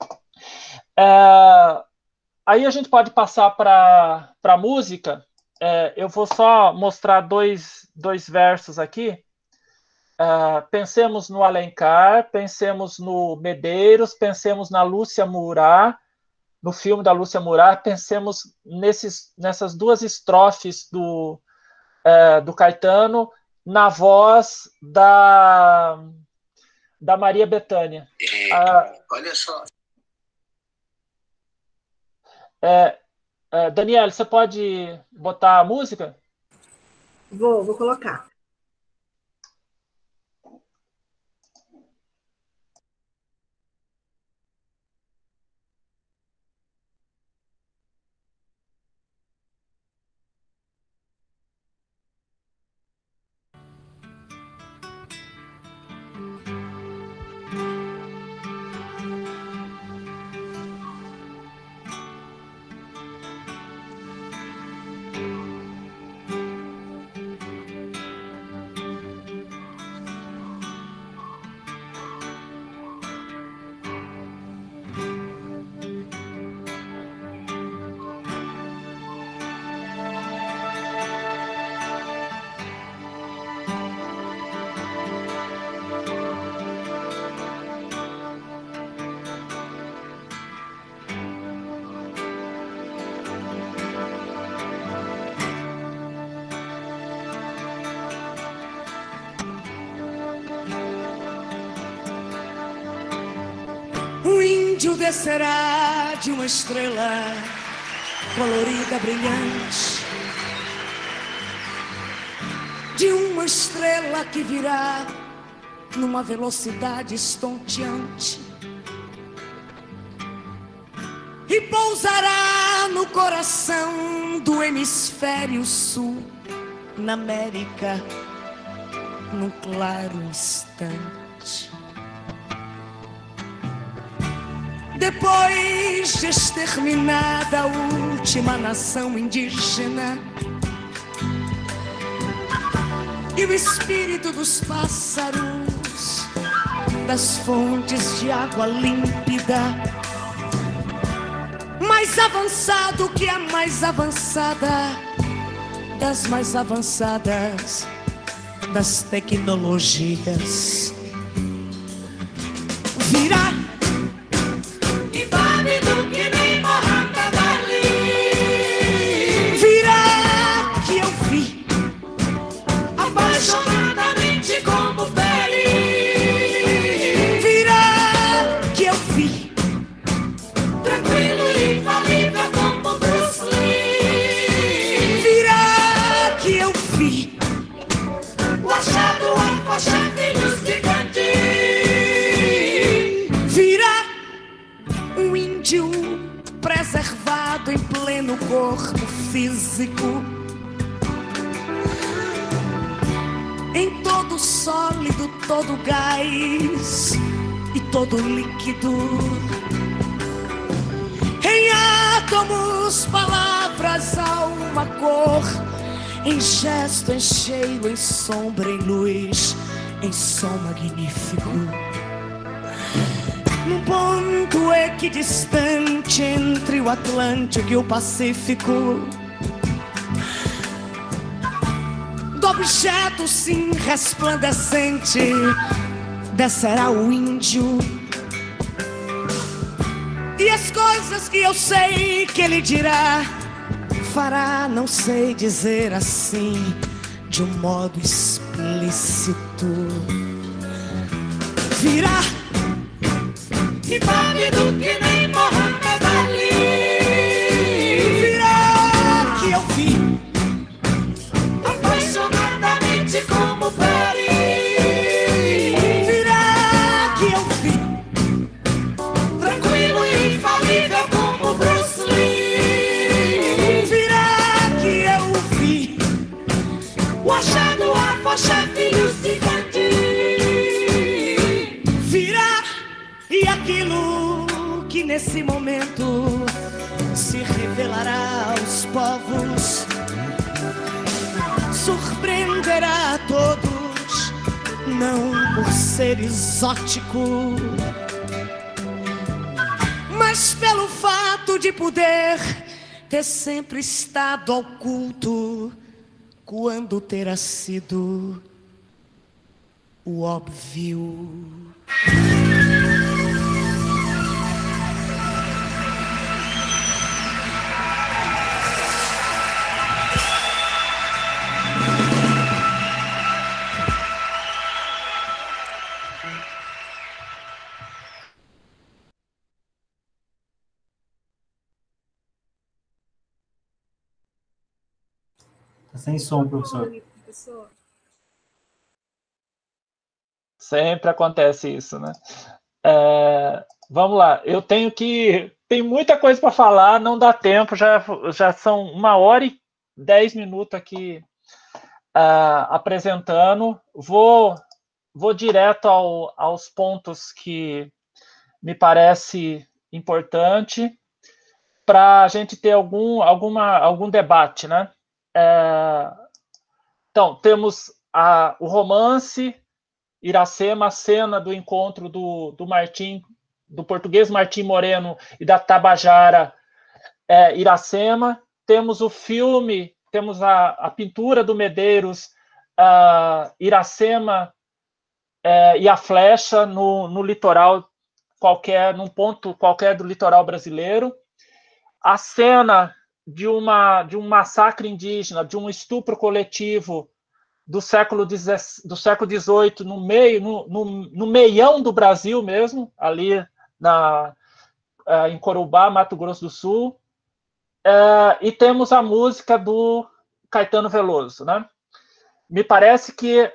Aí a gente pode passar para a música. Eu vou só mostrar dois versos aqui. Pensemos no Alencar, pensemos no Medeiros, pensemos na Lúcia Murat, no filme da Lúcia Murat, pensemos nessas duas estrofes do Caetano, na voz da Maria Bethânia. Olha só. Daniela, você pode botar a música? Vou colocar. O índio descerá de uma estrela colorida, brilhante, de uma estrela que virá numa velocidade estonteante e pousará no coração do hemisfério sul, na América, num claro instante. Depois de exterminada a última nação indígena e o espírito dos pássaros, das fontes de água límpida, mais avançado que a mais avançada das mais avançadas das tecnologias, virá corpo físico, em todo sólido, todo gás e todo líquido, em átomos, palavras, alma, cor, em gesto, em cheio, em sombra, em luz, em som magnífico, num ponto equidistante entre o Atlântico e o Pacífico, do objeto sim resplandecente descerá o índio, e as coisas que eu sei que ele dirá, fará, não sei dizer assim, de um modo explícito. Virá impávido que nem Mohamed Ali. Virá que eu vi apaixonadamente como Paris. Virá que eu vi tranquilo e infalível como Bruce Lee. Virá que eu vi o achado, a focha, filhos de Gandhi. Virá e aquilo que nesse momento se revelará aos povos surpreenderá a todos, não por ser exótico, mas pelo fato de poder ter sempre estado oculto, quando terá sido o óbvio. Tá sem som, professor. Sempre acontece isso, né? Vamos lá, tem muita coisa para falar, não dá tempo, já são 1h10 aqui apresentando. Vou direto aos pontos que me parece importante para a gente ter algum debate, né? Então, temos o romance Iracema, a cena do encontro do português Martim Moreno e da Tabajara Iracema. Temos o filme, temos a pintura do Medeiros, Iracema e a flecha no litoral qualquer, num ponto qualquer do litoral brasileiro. A cena de um massacre indígena, de um estupro coletivo do século XVIII, no meião do Brasil mesmo, ali em Corumbá, Mato Grosso do Sul. E temos a música do Caetano Veloso, né? Me parece que,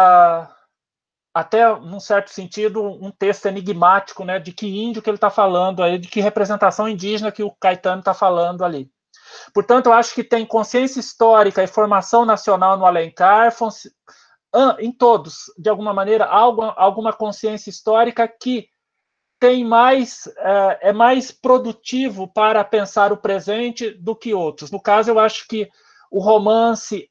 até num certo sentido, um texto enigmático, né, de que índio que ele está falando aí, de que representação indígena que o Caetano está falando ali. Portanto, eu acho que tem consciência histórica e formação nacional no Alencar, em todos, de alguma maneira, alguma consciência histórica que tem é mais produtivo para pensar o presente do que outros. No caso, eu acho que o romance,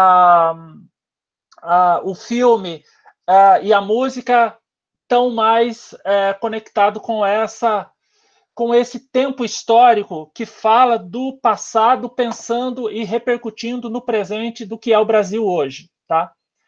o filme e a música estão mais conectados com esse tempo histórico que fala do passado, pensando e repercutindo no presente do que é o Brasil hoje, tá?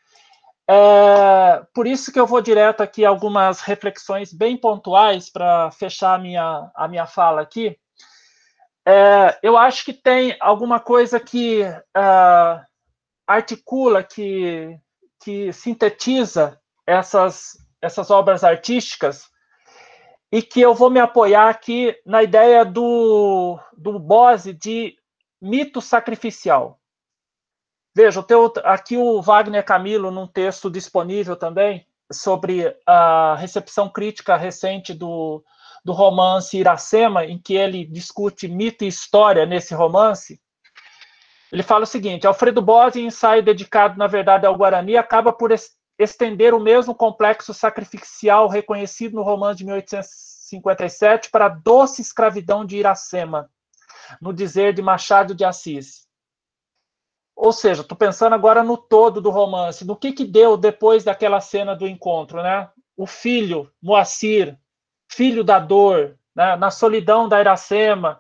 Por isso que eu vou direto aqui a algumas reflexões bem pontuais para fechar a minha fala aqui. Eu acho que tem alguma coisa que articula, que sintetiza essas obras artísticas, e que eu vou me apoiar aqui na ideia do Bose de mito sacrificial. Veja, aqui o Wagner Camilo, num texto disponível também, sobre a recepção crítica recente do do romance Iracema, em que ele discute mito e história nesse romance, ele fala o seguinte: Alfredo Bose, em ensaio dedicado, na verdade, ao Guarani, acaba por estender o mesmo complexo sacrificial reconhecido no romance de 1857 para a doce escravidão de Iracema, no dizer de Machado de Assis. Ou seja, estou pensando agora no todo do romance, no que deu depois daquela cena do encontro, né? O filho, Moacir, filho da dor, né? Na solidão da Iracema,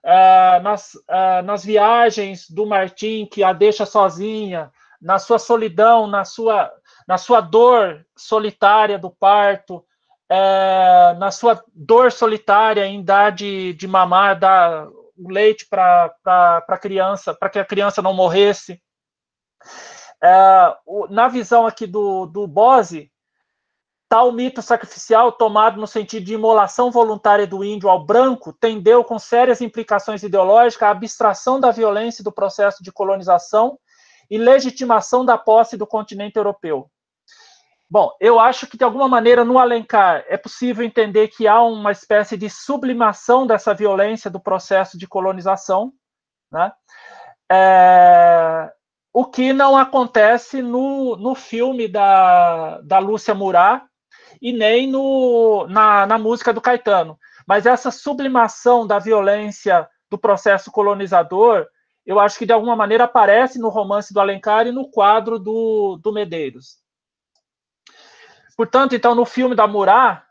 nas viagens do Martim, que a deixa sozinha, na sua solidão, na sua dor solitária do parto, na sua dor solitária em dar de mamar, dar o leite para a criança, para que a criança não morresse. Na visão aqui do Bose, tal mito sacrificial, tomado no sentido de imolação voluntária do índio ao branco, tendeu, com sérias implicações ideológicas, à abstração da violência do processo de colonização e legitimação da posse do continente europeu. Bom, eu acho que, de alguma maneira, no Alencar, é possível entender que há uma espécie de sublimação dessa violência do processo de colonização, né? O que não acontece no filme da Lúcia Murat e nem na música do Caetano. Mas essa sublimação da violência do processo colonizador, eu acho que, de alguma maneira, aparece no romance do Alencar e no quadro do Medeiros. Portanto, então, no filme da Murat,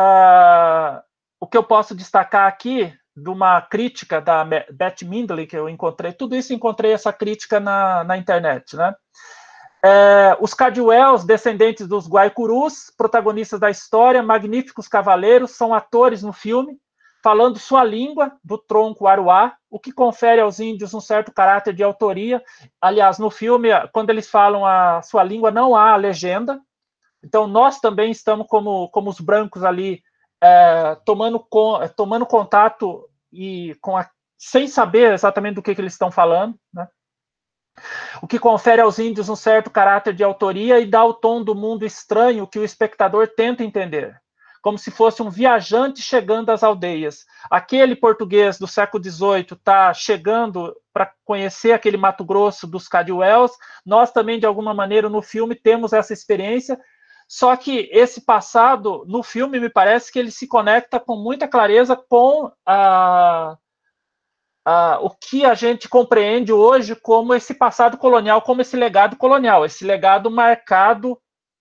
o que eu posso destacar aqui, de uma crítica da Beth Mindley, que eu encontrei, tudo isso encontrei essa crítica na internet, né? Os Caldwells, descendentes dos Guaicurus, protagonistas da história, magníficos cavaleiros, são atores no filme, falando sua língua, do tronco aruá, o que confere aos índios um certo caráter de autoria. Aliás, no filme, quando eles falam a sua língua, não há legenda. Então, nós também estamos como os brancos ali, tomando contato e sem saber exatamente do que eles estão falando, né? O que confere aos índios um certo caráter de autoria e dá o tom do mundo estranho que o espectador tenta entender, como se fosse um viajante chegando às aldeias. Aquele português do século XVIII está chegando para conhecer aquele Mato Grosso dos Caldwells. Nós também, de alguma maneira, no filme, temos essa experiência. Só que esse passado, no filme, me parece que ele se conecta com muita clareza com o que a gente compreende hoje como esse passado colonial, como esse legado marcado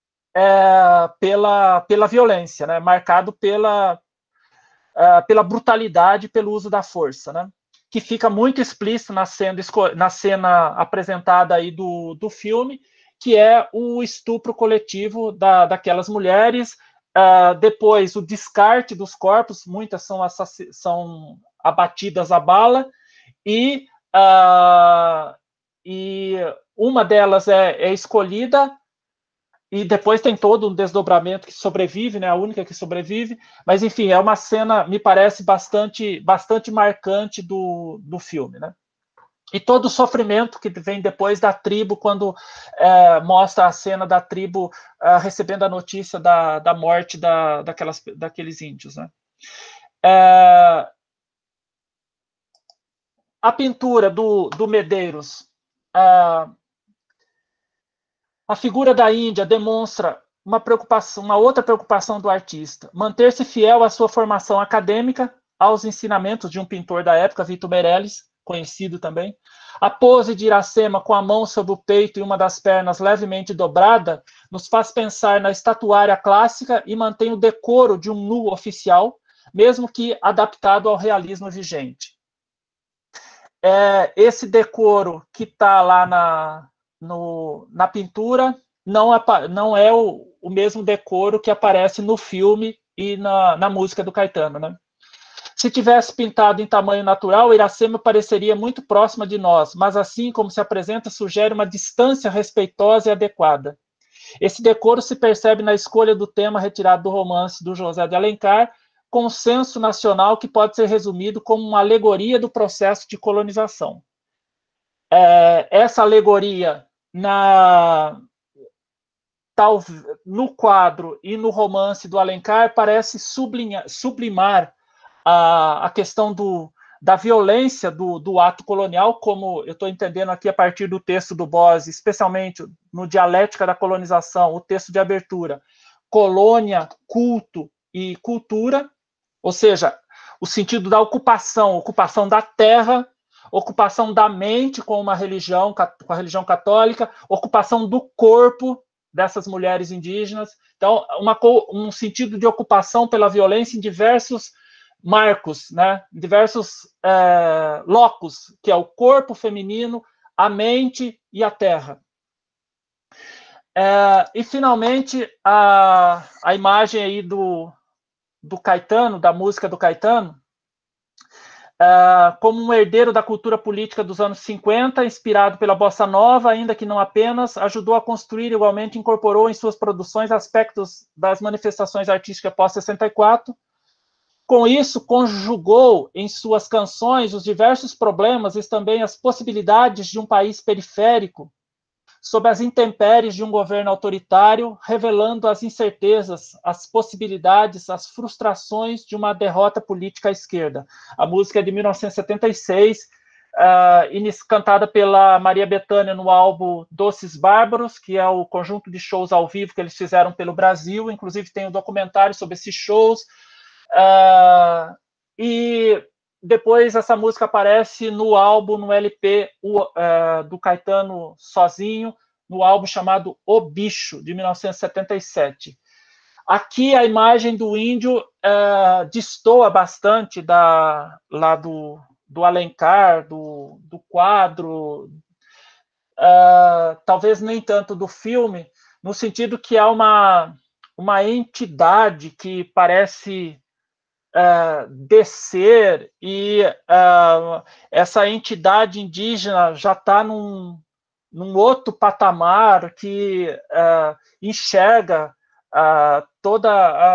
pela violência, né? Marcado pela brutalidade, pelo uso da força, né? Que fica muito explícito na cena apresentada aí do filme, que é o estupro coletivo daquelas mulheres, depois o descarte dos corpos, muitas são abatidas a bala, e uma delas é escolhida, e depois tem todo um desdobramento que sobrevive, né, a única que sobrevive, mas enfim, é uma cena, me parece, bastante marcante do filme, né? E todo o sofrimento que vem depois da tribo, quando mostra a cena da tribo recebendo a notícia da morte daqueles índios, né? A pintura do Medeiros, a figura da Índia demonstra uma outra preocupação do artista: manter-se fiel à sua formação acadêmica, aos ensinamentos de um pintor da época, Vitor Meirelles, conhecido também. A pose de Iracema com a mão sobre o peito e uma das pernas levemente dobrada nos faz pensar na estatuária clássica e mantém o decoro de um nu oficial, mesmo que adaptado ao realismo vigente. Esse decoro que está lá na pintura não é o mesmo decoro que aparece no filme e na música do Caetano, né? Se tivesse pintado em tamanho natural, Iracema pareceria muito próxima de nós, mas assim como se apresenta, sugere uma distância respeitosa e adequada. Esse decoro se percebe na escolha do tema retirado do romance do José de Alencar, Consenso Nacional, que pode ser resumido como uma alegoria do processo de colonização. Essa alegoria no quadro e no romance do Alencar parece sublimar a questão da violência do ato colonial, como eu estou entendendo aqui a partir do texto do Bose, especialmente no Dialética da Colonização, o texto de abertura, colônia, culto e cultura, ou seja, o sentido da ocupação da terra, ocupação da mente com uma religião, com a religião católica, ocupação do corpo dessas mulheres indígenas. Então, um sentido de ocupação pela violência em diversos marcos, né? Diversos locos, que é o corpo feminino, a mente e a terra. E, finalmente, a imagem aí do Caetano, da música do Caetano, como um herdeiro da cultura política dos anos 50, inspirado pela bossa nova, ainda que não apenas, ajudou a construir, igualmente incorporou em suas produções aspectos das manifestações artísticas pós-64. Com isso, conjugou em suas canções os diversos problemas e também as possibilidades de um país periférico sob as intempéries de um governo autoritário, revelando as incertezas, as possibilidades, as frustrações de uma derrota política à esquerda. A música é de 1976, cantada pela Maria Bethânia no álbum Doces Bárbaros, que é o conjunto de shows ao vivo que eles fizeram pelo Brasil. Inclusive tem um documentário sobre esses shows. E depois essa música aparece no álbum, no LP do Caetano sozinho, no álbum chamado O Bicho, de 1977. Aqui a imagem do índio destoa bastante lá do Alencar, do quadro, talvez nem tanto do filme, no sentido que é uma entidade que parece descer, e essa entidade indígena já está num outro patamar que enxerga todas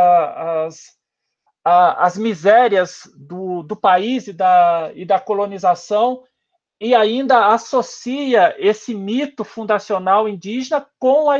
as misérias do país e da colonização, e ainda associa esse mito fundacional indígena com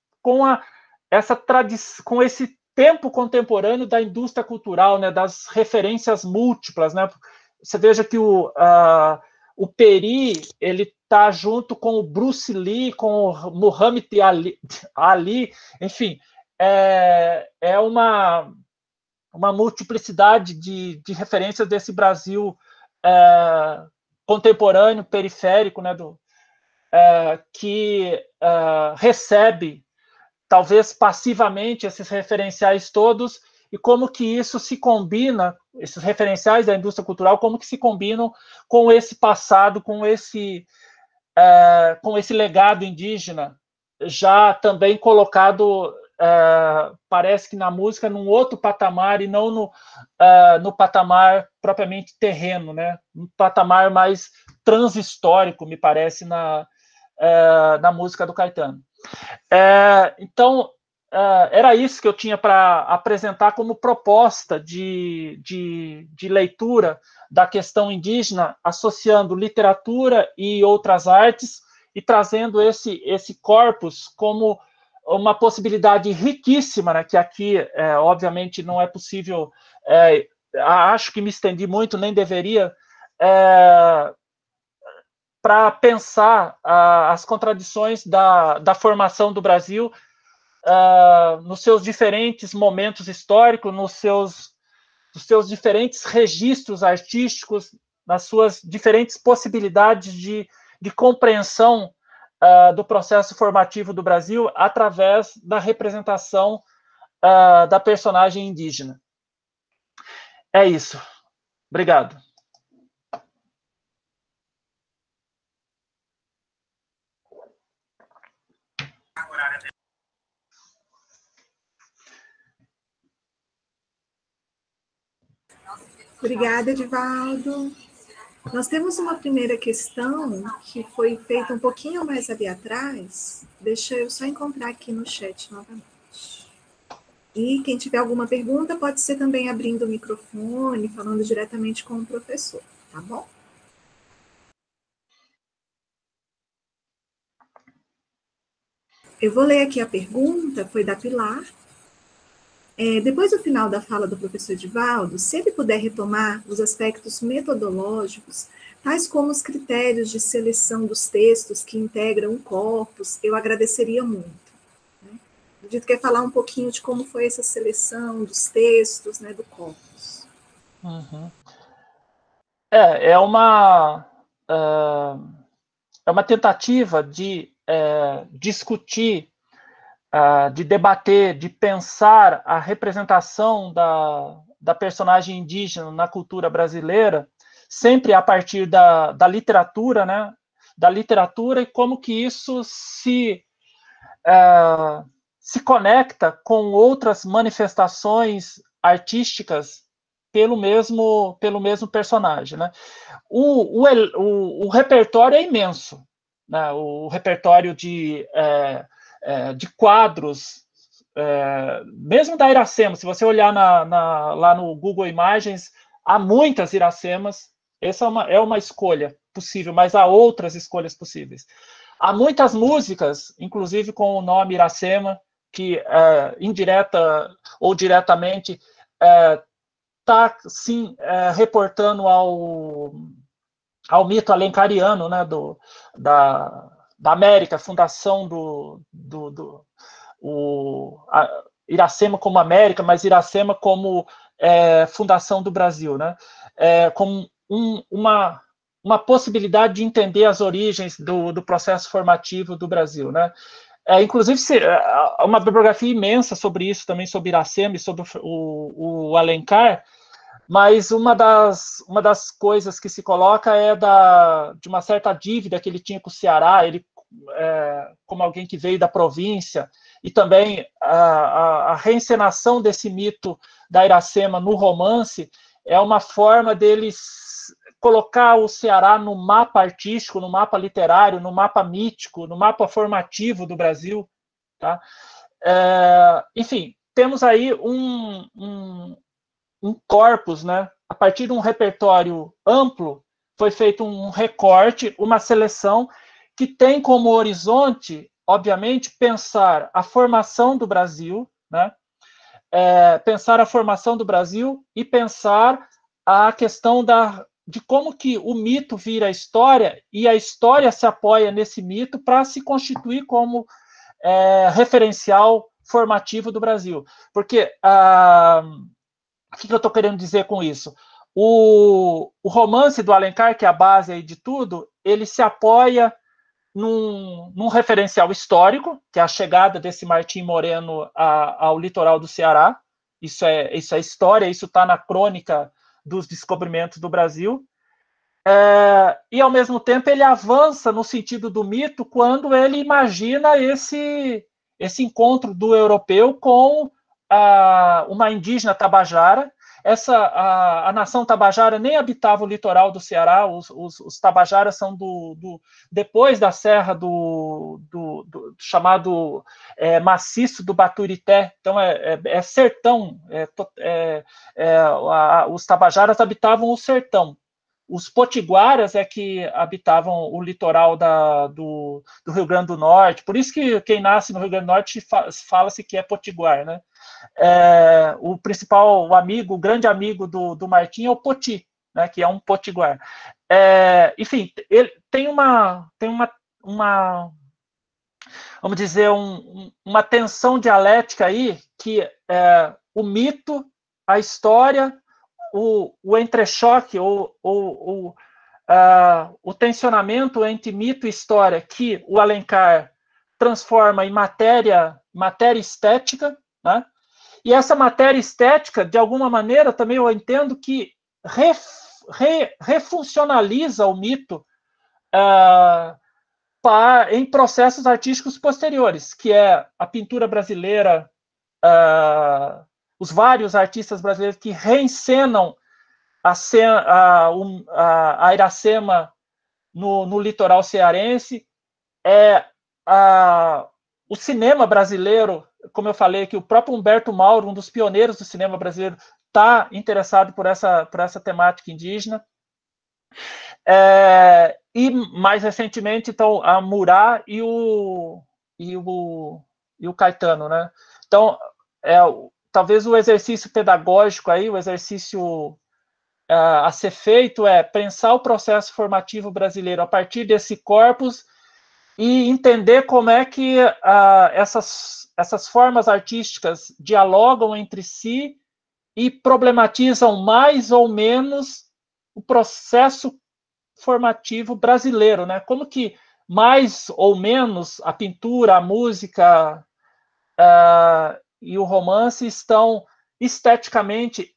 esse tempo contemporâneo da indústria cultural, né, das referências múltiplas, né? Você veja que o Peri, ele está junto com o Bruce Lee, com o Muhammad Ali, enfim, é uma multiplicidade de referências desse Brasil contemporâneo, periférico, né, que recebe, talvez passivamente, esses referenciais todos, e como que isso se combina, esses referenciais da indústria cultural, como que se combinam com esse passado, com esse legado indígena, já também colocado, parece que na música, num outro patamar, e não no patamar propriamente terreno, né? Um patamar mais transhistórico, me parece, na música do Caetano. Então, era isso que eu tinha para apresentar como proposta de leitura da questão indígena, associando literatura e outras artes, e trazendo esse corpus como uma possibilidade riquíssima, né, que aqui, obviamente, não é possível, acho que me estendi muito, nem deveria, para pensar as contradições da formação do Brasil nos seus diferentes momentos históricos, nos seus diferentes registros artísticos, nas suas diferentes possibilidades de compreensão do processo formativo do Brasil através da representação da personagem indígena. É isso. Obrigado. Obrigada, Edivaldo. Nós temos uma primeira questão que foi feita um pouquinho mais ali atrás. Deixa eu só encontrar aqui no chat novamente. E quem tiver alguma pergunta pode ser também abrindo o microfone, falando diretamente com o professor, tá bom? Eu vou ler aqui a pergunta, foi da Pilar. Depois do final da fala do professor Edivaldo, se ele puder retomar os aspectos metodológicos, tais como os critérios de seleção dos textos que integram o corpus, eu agradeceria muito. Né? Acredito que é falar um pouquinho de como foi essa seleção dos textos, né, do corpus. Uhum. É uma tentativa de discutir, de debater, de pensar a representação da personagem indígena na cultura brasileira, sempre a partir da literatura, né? Da literatura, e como que isso se conecta com outras manifestações artísticas pelo mesmo personagem, né? O repertório é imenso, né? O repertório de quadros, mesmo da Iracema, se você olhar lá no Google Imagens, há muitas Iracemas. Essa é uma escolha possível, mas há outras escolhas possíveis. Há muitas músicas, inclusive com o nome Iracema, que indireta ou diretamente está, sim, reportando ao mito alencariano, né, da América, fundação Iracema como América, mas Iracema como fundação do Brasil, né? Como uma possibilidade de entender as origens do processo formativo do Brasil, né? Inclusive, uma bibliografia imensa sobre isso, também sobre Iracema e sobre o Alencar, mas uma das coisas que se coloca é de uma certa dívida que ele tinha com o Ceará, ele, como alguém que veio da província, e também a reencenação desse mito da Iracema no romance é uma forma deles colocar o Ceará no mapa artístico, no mapa literário, no mapa mítico, no mapa formativo do Brasil. Tá? Enfim, temos aí um corpus, né? A partir de um repertório amplo, foi feito um recorte, uma seleção que tem como horizonte, obviamente, pensar a formação do Brasil, né? Pensar a formação do Brasil e pensar a questão de como que o mito vira a história e a história se apoia nesse mito para se constituir como referencial formativo do Brasil. Porque o que eu estou querendo dizer com isso? O romance do Alencar, que é a base aí de tudo, ele se apoia num referencial histórico, que é a chegada desse Martim Moreno ao litoral do Ceará. Isso é história, isso está na crônica dos descobrimentos do Brasil. E, ao mesmo tempo, ele avança no sentido do mito quando ele imagina esse encontro do europeu com uma indígena tabajara. A nação tabajara nem habitava o litoral do Ceará, os tabajaras são depois da serra do chamado maciço do Baturité, então é sertão, os tabajaras habitavam o sertão. Os potiguaras é que habitavam o litoral do Rio Grande do Norte, por isso que quem nasce no Rio Grande do Norte fala-se que é potiguar, né? O principal amigo, o grande amigo do Martim é o Poti, né, que é um potiguar. Enfim, ele tem uma vamos dizer, uma tensão dialética aí, que o mito, a história, o entrechoque, o tensionamento entre mito e história, que o Alencar transforma em matéria estética, né? E essa matéria estética, de alguma maneira, também eu entendo que refuncionaliza o mito em processos artísticos posteriores, que é a pintura brasileira, os vários artistas brasileiros que reencenam a Iracema no litoral cearense, o cinema brasileiro, como eu falei, que o próprio Humberto Mauro, um dos pioneiros do cinema brasileiro, está interessado por essa temática indígena. E, mais recentemente, então, a Murat e o Caetano, né? Então, talvez o exercício pedagógico aí, o exercício a ser feito é pensar o processo formativo brasileiro a partir desse corpus e entender como é que essas formas artísticas dialogam entre si e problematizam mais ou menos o processo formativo brasileiro, né? Como que mais ou menos a pintura, a música e o romance estão esteticamente,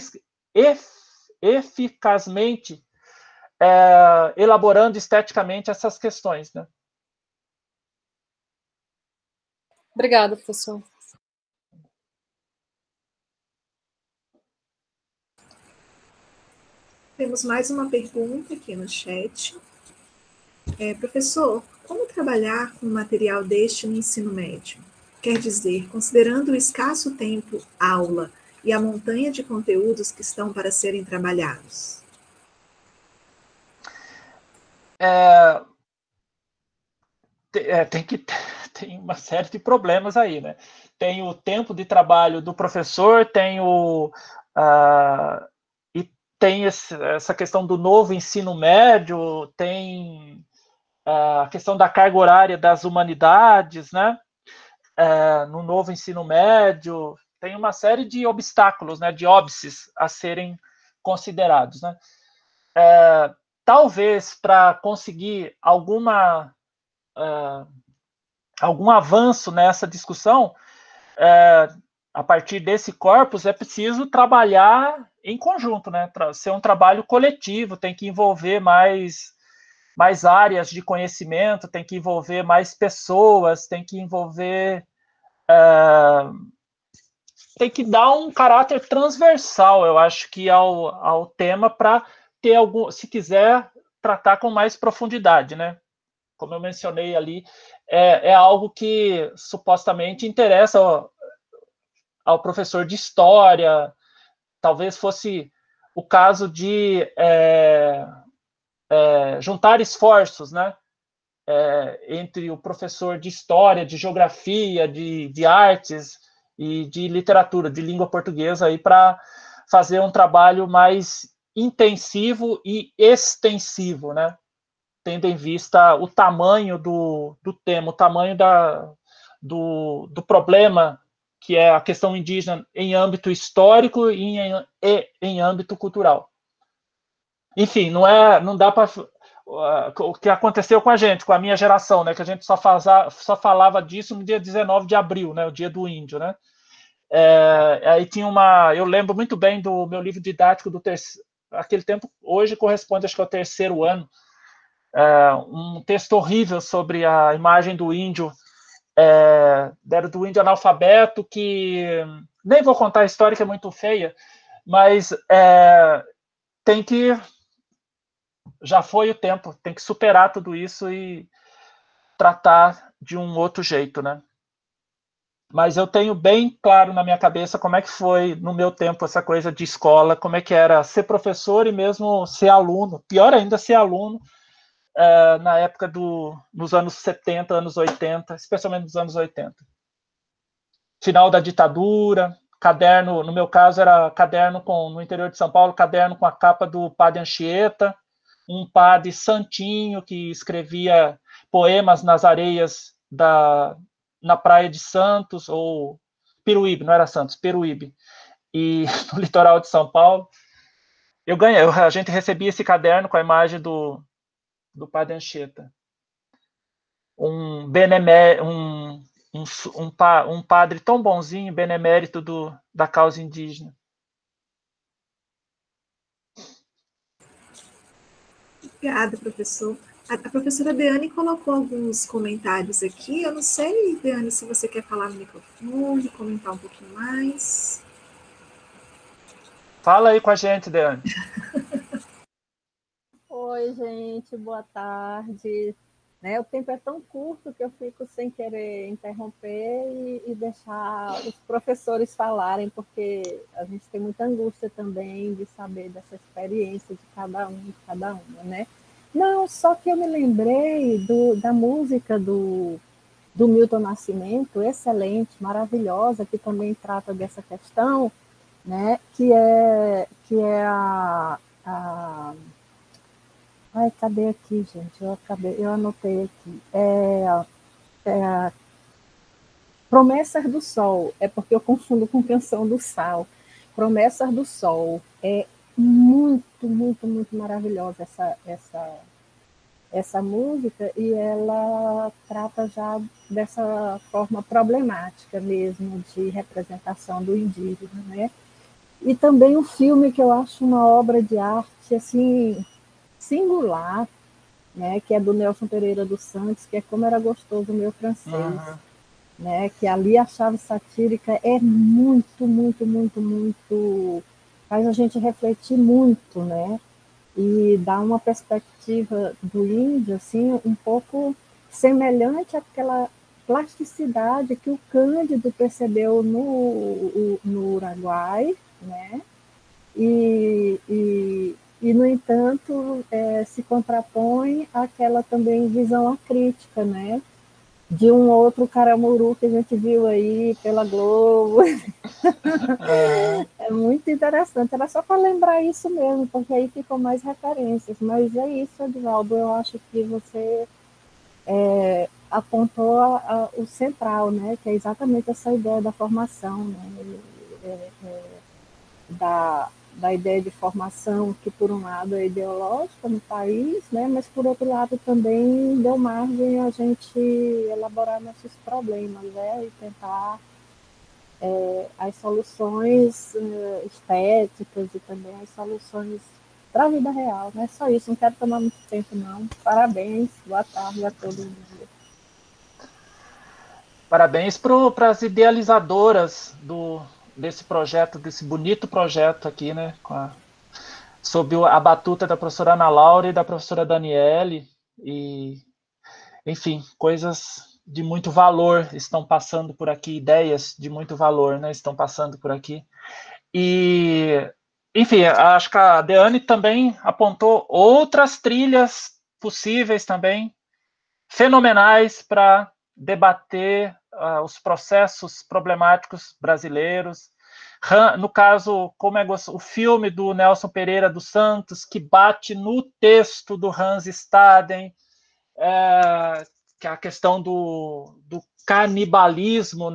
eficazmente elaborando esteticamente essas questões, né? Obrigada, professor. Temos mais uma pergunta aqui no chat. Professor, como trabalhar com material deste no ensino médio? Quer dizer, considerando o escasso tempo aula e a montanha de conteúdos que estão para serem trabalhados? Tem uma série de problemas aí, né? Tem o tempo de trabalho do professor, e tem essa questão do novo ensino médio, tem a questão da carga horária das humanidades, né? No novo ensino médio, tem uma série de obstáculos, né? De óbices a serem considerados, né? Talvez para conseguir algum avanço nessa discussão, a partir desse corpus, é preciso trabalhar em conjunto, né? Ser um trabalho coletivo, tem que envolver mais áreas de conhecimento, tem que envolver mais pessoas, tem que envolver... tem que dar um caráter transversal, eu acho que ao tema, para ter se quiser tratar com mais profundidade, né? Como eu mencionei ali, é algo que supostamente interessa ao professor de história. Talvez fosse o caso de juntar esforços, né? Entre o professor de história, de geografia, de artes e de literatura, de língua portuguesa, aí para fazer um trabalho mais intensivo e extensivo, né? Tendo em vista o tamanho do tema, o tamanho do problema, que é a questão indígena em âmbito histórico e em âmbito cultural. Enfim, não dá para... O que aconteceu com a gente, com a minha geração, né, que a gente só falava disso no dia 19 de abril, né, o dia do índio, né? Aí tinha eu lembro muito bem do meu livro didático do terceiro, aquele tempo, hoje corresponde, acho que ao terceiro ano, um texto horrível sobre a imagem do índio, do índio analfabeto, que nem vou contar a história, que é muito feia, mas tem que... já foi o tempo, tem que superar tudo isso e tratar de um outro jeito, né? Mas eu tenho bem claro na minha cabeça como é que foi, no meu tempo, essa coisa de escola, como é que era ser professor e mesmo ser aluno, pior ainda ser aluno, na época nos anos 70, anos 80, especialmente nos anos 80. Final da ditadura, caderno, no meu caso era caderno no interior de São Paulo, caderno com a capa do Padre Anchieta, um padre santinho que escrevia poemas nas areias na praia de Santos, ou Peruíbe, não era Santos, Peruíbe, e no litoral de São Paulo. A gente recebia esse caderno com a imagem do Padre Anchieta. Um padre tão bonzinho, benemérito da causa indígena. Obrigada, professor. A professora Deane colocou alguns comentários aqui. Eu não sei, Deane, se você quer falar no microfone, comentar um pouquinho mais. Fala aí com a gente, Deane. Oi, gente, boa tarde. O tempo é tão curto que eu fico sem querer interromper e deixar os professores falarem, porque a gente tem muita angústia também de saber dessa experiência de cada uma, né? Não, só que eu me lembrei da música do do Milton Nascimento, excelente, maravilhosa, que também trata dessa questão, né, que é ai, cadê aqui, gente? Eu anotei aqui. Promessas do Sol, é porque eu confundo com Canção do Sal. Promessas do Sol, é muito, muito, muito maravilhosa essa música, e ela trata já dessa forma problemática mesmo de representação do indígena, né? E também um filme que eu acho uma obra de arte assim singular, né? Que é do Nelson Pereira dos Santos, que é Como Era Gostoso o Meu Francês, né? Que ali a chave satírica é muito, muito, muito, muito, faz a gente refletir muito, né? E dá uma perspectiva do índio assim um pouco semelhante àquela plasticidade que o Cândido percebeu no Uruguai, né? E no entanto, se contrapõe àquela também visão acrítica, né? De um outro Caramuru que a gente viu aí pela Globo. É muito interessante, era só para lembrar isso mesmo, porque aí ficam mais referências. Mas é isso, Edivaldo, eu acho que você apontou o central, né? Que é exatamente essa ideia da formação, né? Da ideia de formação, que por um lado é ideológica no país, né, mas por outro lado também deu margem a gente elaborar nossos problemas, né, e tentar as soluções estéticas e também as soluções para a vida real, né? Só isso, não quero tomar muito tempo não. Parabéns, boa tarde a todo mundo. Parabéns para as idealizadoras desse projeto, desse bonito projeto aqui, né? Sob a batuta da professora Ana Laura e da professora Daniele. E, enfim, coisas de muito valor estão passando por aqui, ideias de muito valor, né? Estão passando por aqui. E, enfim, acho que a Deane também apontou outras trilhas possíveis também, fenomenais para debater os processos problemáticos brasileiros. No caso, como o filme do Nelson Pereira dos Santos, que bate no texto do Hans Staden, que é a questão do canibalismo,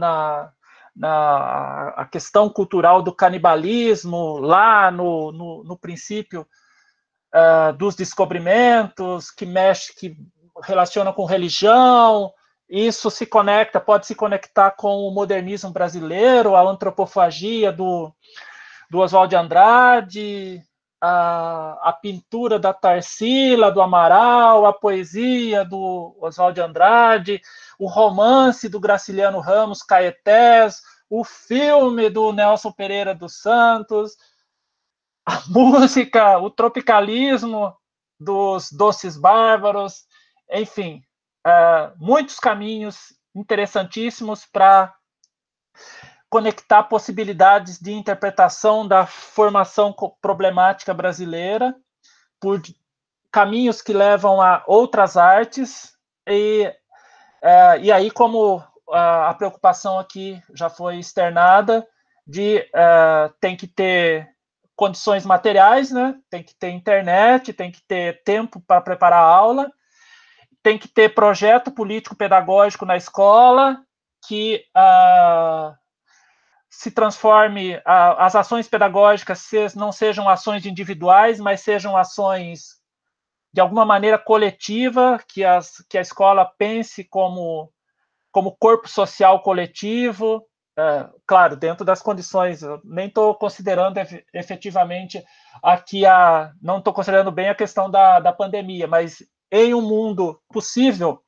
a questão cultural do canibalismo, lá no princípio dos descobrimentos, que relaciona com religião. Isso pode se conectar com o modernismo brasileiro, a antropofagia do Oswald de Andrade, a pintura da Tarsila, do Amaral, a poesia do Oswald de Andrade, o romance do Graciliano Ramos, Caetés, o filme do Nelson Pereira dos Santos, a música, o tropicalismo dos Doces Bárbaros, enfim, muitos caminhos interessantíssimos para conectar possibilidades de interpretação da formação problemática brasileira por caminhos que levam a outras artes, e aí, como a preocupação aqui já foi externada, tem que ter condições materiais, né? Tem que ter internet, tem que ter tempo para preparar a aula, tem que ter projeto político-pedagógico na escola, que se transforme, as ações pedagógicas não sejam ações individuais, mas sejam ações, de alguma maneira, coletiva, que a escola pense como corpo social coletivo, claro, dentro das condições. Eu nem estou considerando efetivamente aqui não estou considerando bem a questão da pandemia, mas em um mundo possível,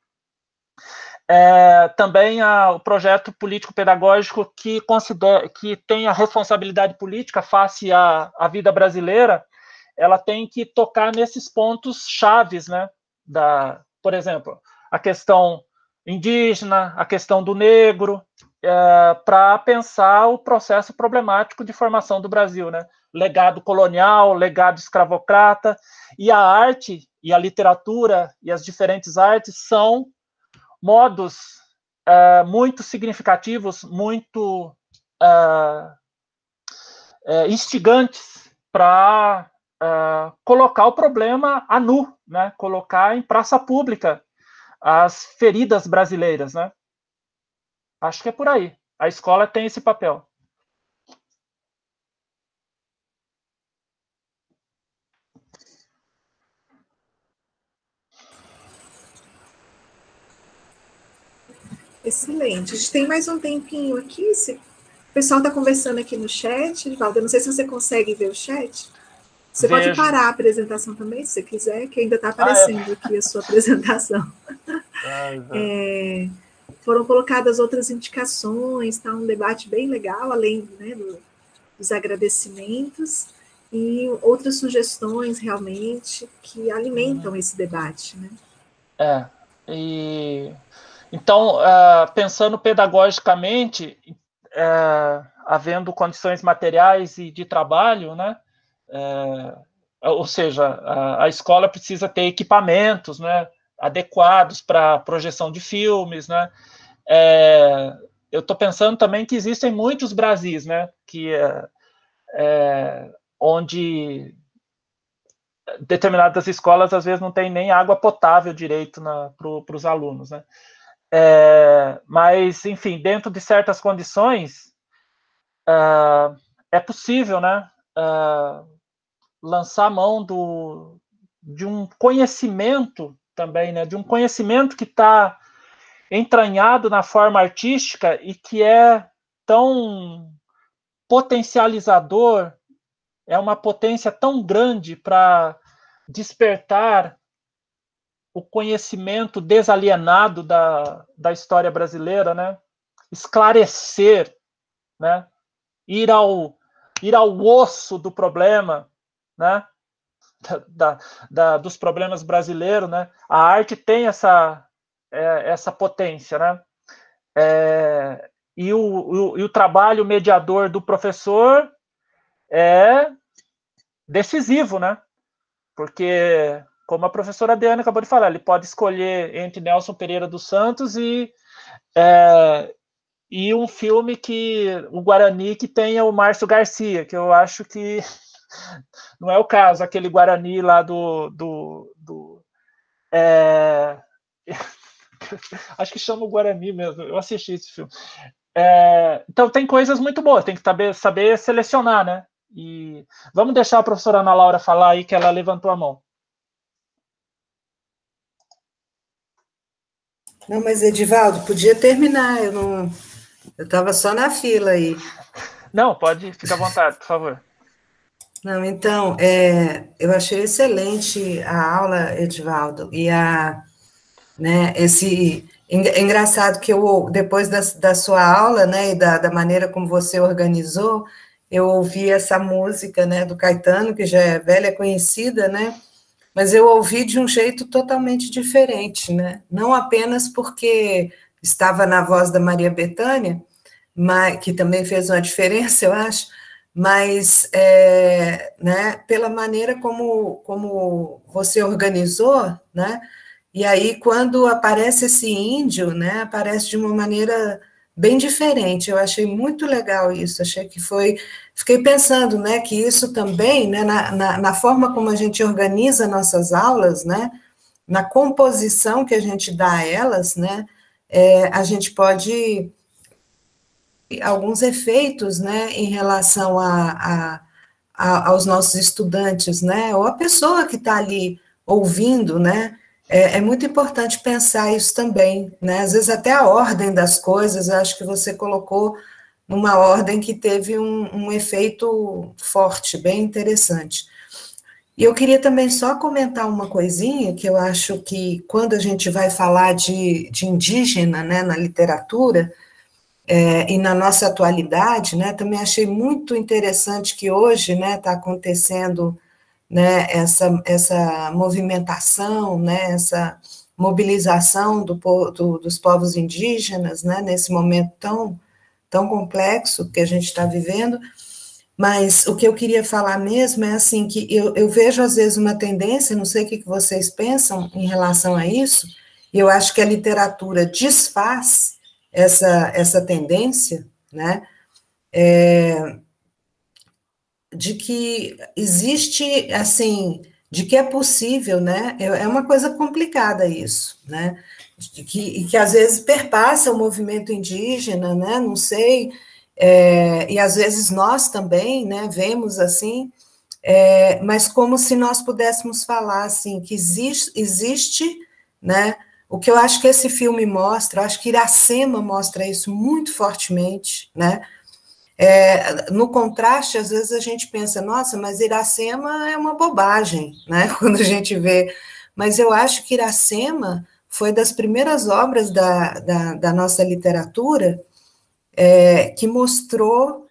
também o projeto político-pedagógico que tem a responsabilidade política face à vida brasileira, ela tem que tocar nesses pontos chaves, né? Por exemplo, a questão indígena, a questão do negro, para pensar o processo problemático de formação do Brasil, né? Legado colonial, legado escravocrata, e a arte e a literatura e as diferentes artes são modos muito significativos, muito instigantes para colocar o problema a nu, né? Colocar em praça pública as feridas brasileiras, né? Acho que é por aí. A escola tem esse papel. Excelente. A gente tem mais um tempinho aqui. O pessoal está conversando aqui no chat. Edivaldo, eu não sei se você consegue ver o chat. Você pode parar a apresentação também, se você quiser, que ainda está aparecendo aqui a sua apresentação. Foram colocadas outras indicações, está um debate bem legal, além, né, dos agradecimentos, e outras sugestões, realmente, que alimentam esse debate. Né? Então, pensando pedagogicamente, havendo condições materiais e de trabalho, né? Ou seja, a escola precisa ter equipamentos, né, adequados para projeção de filmes, né? Eu estou pensando também que existem muitos Brasis, né, onde determinadas escolas às vezes não tem nem água potável direito para os alunos, né? Mas, enfim, dentro de certas condições, é possível, né, lançar mão de um conhecimento também, né, de um conhecimento que está entranhado na forma artística e que é tão potencializador, é uma potência tão grande para despertar o conhecimento desalienado da história brasileira, né? Esclarecer, né? Ir ao osso do problema, né? Dos problemas brasileiros, né? A arte tem essa potência, né? E o trabalho mediador do professor é decisivo, né? Porque, como a professora Diana acabou de falar, ele pode escolher entre Nelson Pereira dos Santos e um filme o Guarani que tenha o Márcio Garcia, que eu acho que não é o caso, aquele Guarani lá acho que chama o Guarani mesmo, eu assisti esse filme. Então tem coisas muito boas, tem que saber selecionar, né? E vamos deixar a professora Ana Laura falar aí, que ela levantou a mão. Não, mas Edivaldo, podia terminar, eu estava só na fila aí. Não, pode, fica à vontade, por favor. Não, então, eu achei excelente a aula, Edivaldo, e né, é engraçado que depois da sua aula, né, e da maneira como você organizou, eu ouvi essa música, né, do Caetano, que já é velha conhecida, né, mas eu ouvi de um jeito totalmente diferente, né, não apenas porque estava na voz da Maria Bethânia, que também fez uma diferença, eu acho, mas né, pela maneira como você organizou, né, e aí quando aparece esse índio, né, aparece de uma maneira bem diferente. Eu achei muito legal isso, achei que fiquei pensando, né, que isso também, né, na forma como a gente organiza nossas aulas, né, na composição que a gente dá a elas, né, a gente pode alguns efeitos, né, em relação aos nossos estudantes, né, ou a pessoa que está ali ouvindo, né, é muito importante pensar isso também, né, às vezes até a ordem das coisas, eu acho que você colocou numa ordem que teve um efeito forte, bem interessante. E eu queria também só comentar uma coisinha, que eu acho que quando a gente vai falar de indígena, né, na literatura, e na nossa atualidade, né, também achei muito interessante que hoje, né, está acontecendo, né, essa movimentação, né, essa mobilização dos povos indígenas, né, nesse momento tão complexo que a gente está vivendo, mas o que eu queria falar mesmo é assim, que eu vejo às vezes uma tendência, não sei o que vocês pensam em relação a isso, e eu acho que a literatura desfaz essa tendência, né, de que existe, assim, de que é possível, né, é uma coisa complicada isso, né, e que às vezes perpassa o movimento indígena, né, não sei, e às vezes nós também, né, vemos assim, mas como se nós pudéssemos falar, assim, que existe, né, o que eu acho que esse filme mostra, eu acho que Iracema mostra isso muito fortemente, né, no contraste, às vezes a gente pensa, nossa, mas Iracema é uma bobagem, né, quando a gente vê, mas eu acho que Iracema foi das primeiras obras da nossa literatura que mostrou,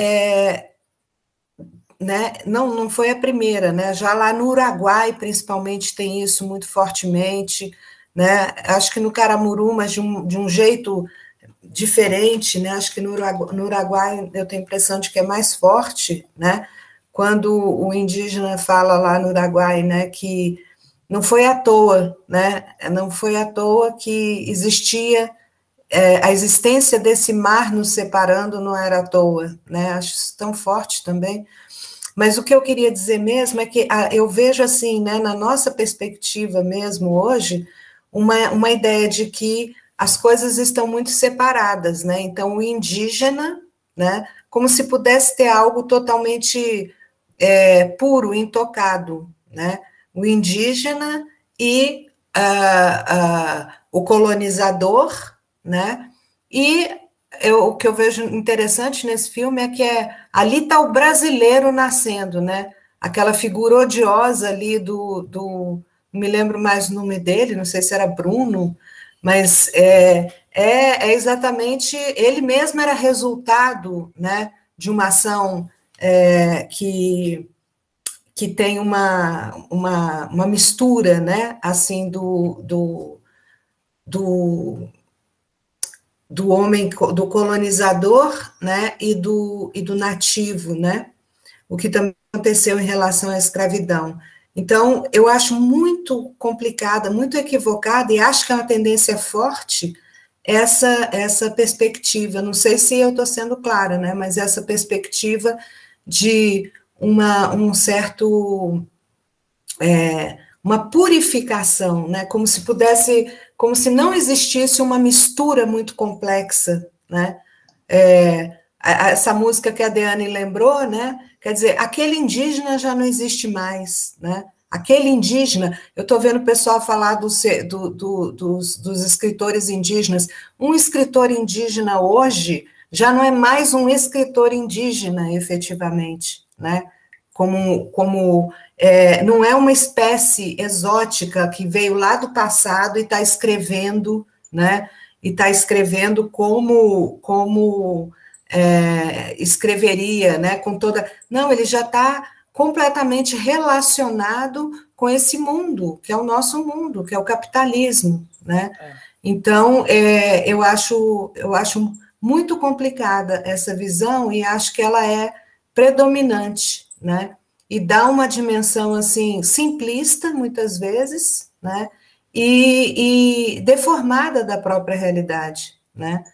né, não foi a primeira, né, já lá no Uruguai, principalmente, tem isso muito fortemente, né, acho que no Caramuru, mas de um jeito diferente, né, acho que no Uruguai eu tenho a impressão de que é mais forte, né, quando o indígena fala lá no Uruguai, né, que não foi à toa, né, não foi à toa que existia, a existência desse mar nos separando não era à toa, né, acho isso tão forte também, mas o que eu queria dizer mesmo é que eu vejo assim, né, na nossa perspectiva mesmo hoje, uma ideia de que as coisas estão muito separadas, né? Então, o indígena, né, como se pudesse ter algo totalmente puro, intocado, né? O indígena e o colonizador, né? E o que eu vejo interessante nesse filme é que ali está o brasileiro nascendo, né? Aquela figura odiosa ali não me lembro mais o nome dele, não sei se era Bruno, mas é exatamente, ele mesmo era resultado, né, de uma ação que tem uma mistura, né, assim, do homem, do colonizador, né, e do nativo, né, o que também aconteceu em relação à escravidão. Então, eu acho muito complicada, muito equivocada, e acho que é uma tendência forte essa perspectiva, não sei se eu estou sendo clara, né, mas essa perspectiva de um certo, uma purificação, né, como se não existisse uma mistura muito complexa, né, essa música que a Deane lembrou, né, quer dizer, aquele indígena já não existe mais, né, aquele indígena, eu estou vendo o pessoal falar dos escritores indígenas, um escritor indígena hoje já não é mais um escritor indígena, efetivamente, né, não é uma espécie exótica que veio lá do passado e está escrevendo, né, e está escrevendo como escreveria, né, com toda... Não, ele já está completamente relacionado com esse mundo, que é o nosso mundo, que é o capitalismo, né? Então, eu acho muito complicada essa visão e acho que ela é predominante, né? E dá uma dimensão, assim, simplista, muitas vezes, né? E deformada da própria realidade, né?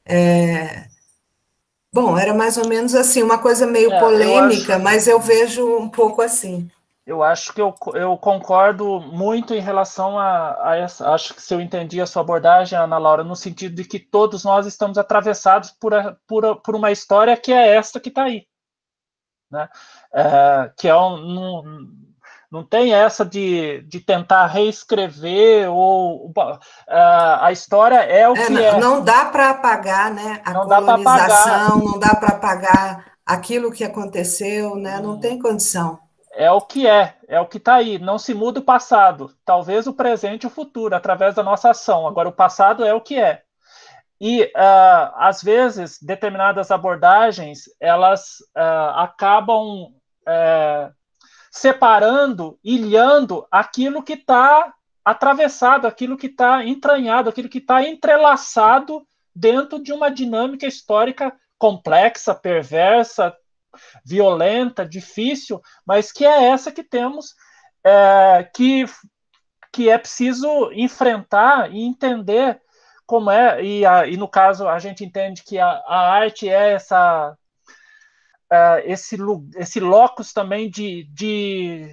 Bom, era mais ou menos assim, uma coisa meio polêmica, mas eu vejo um pouco assim. Eu acho que eu concordo muito em relação a essa. Acho que se eu entendi a sua abordagem, Ana Laura, no sentido de que todos nós estamos atravessados por uma história que é esta que está aí, né? Que não tem essa de tentar reescrever, ou a história é o que é. Não dá para apagar, né, a colonização, não dá para apagar aquilo que aconteceu, né, não tem condição. É o que é o que está aí, não se muda o passado, talvez o presente e o futuro, através da nossa ação, agora o passado é o que é. E, às vezes, determinadas abordagens, elas acabam separando, ilhando aquilo que está atravessado, aquilo que está entranhado, aquilo que está entrelaçado dentro de uma dinâmica histórica complexa, perversa, violenta, difícil, mas que é essa que temos, que é preciso enfrentar e entender como é, e no caso a gente entende que a arte é esse locus também de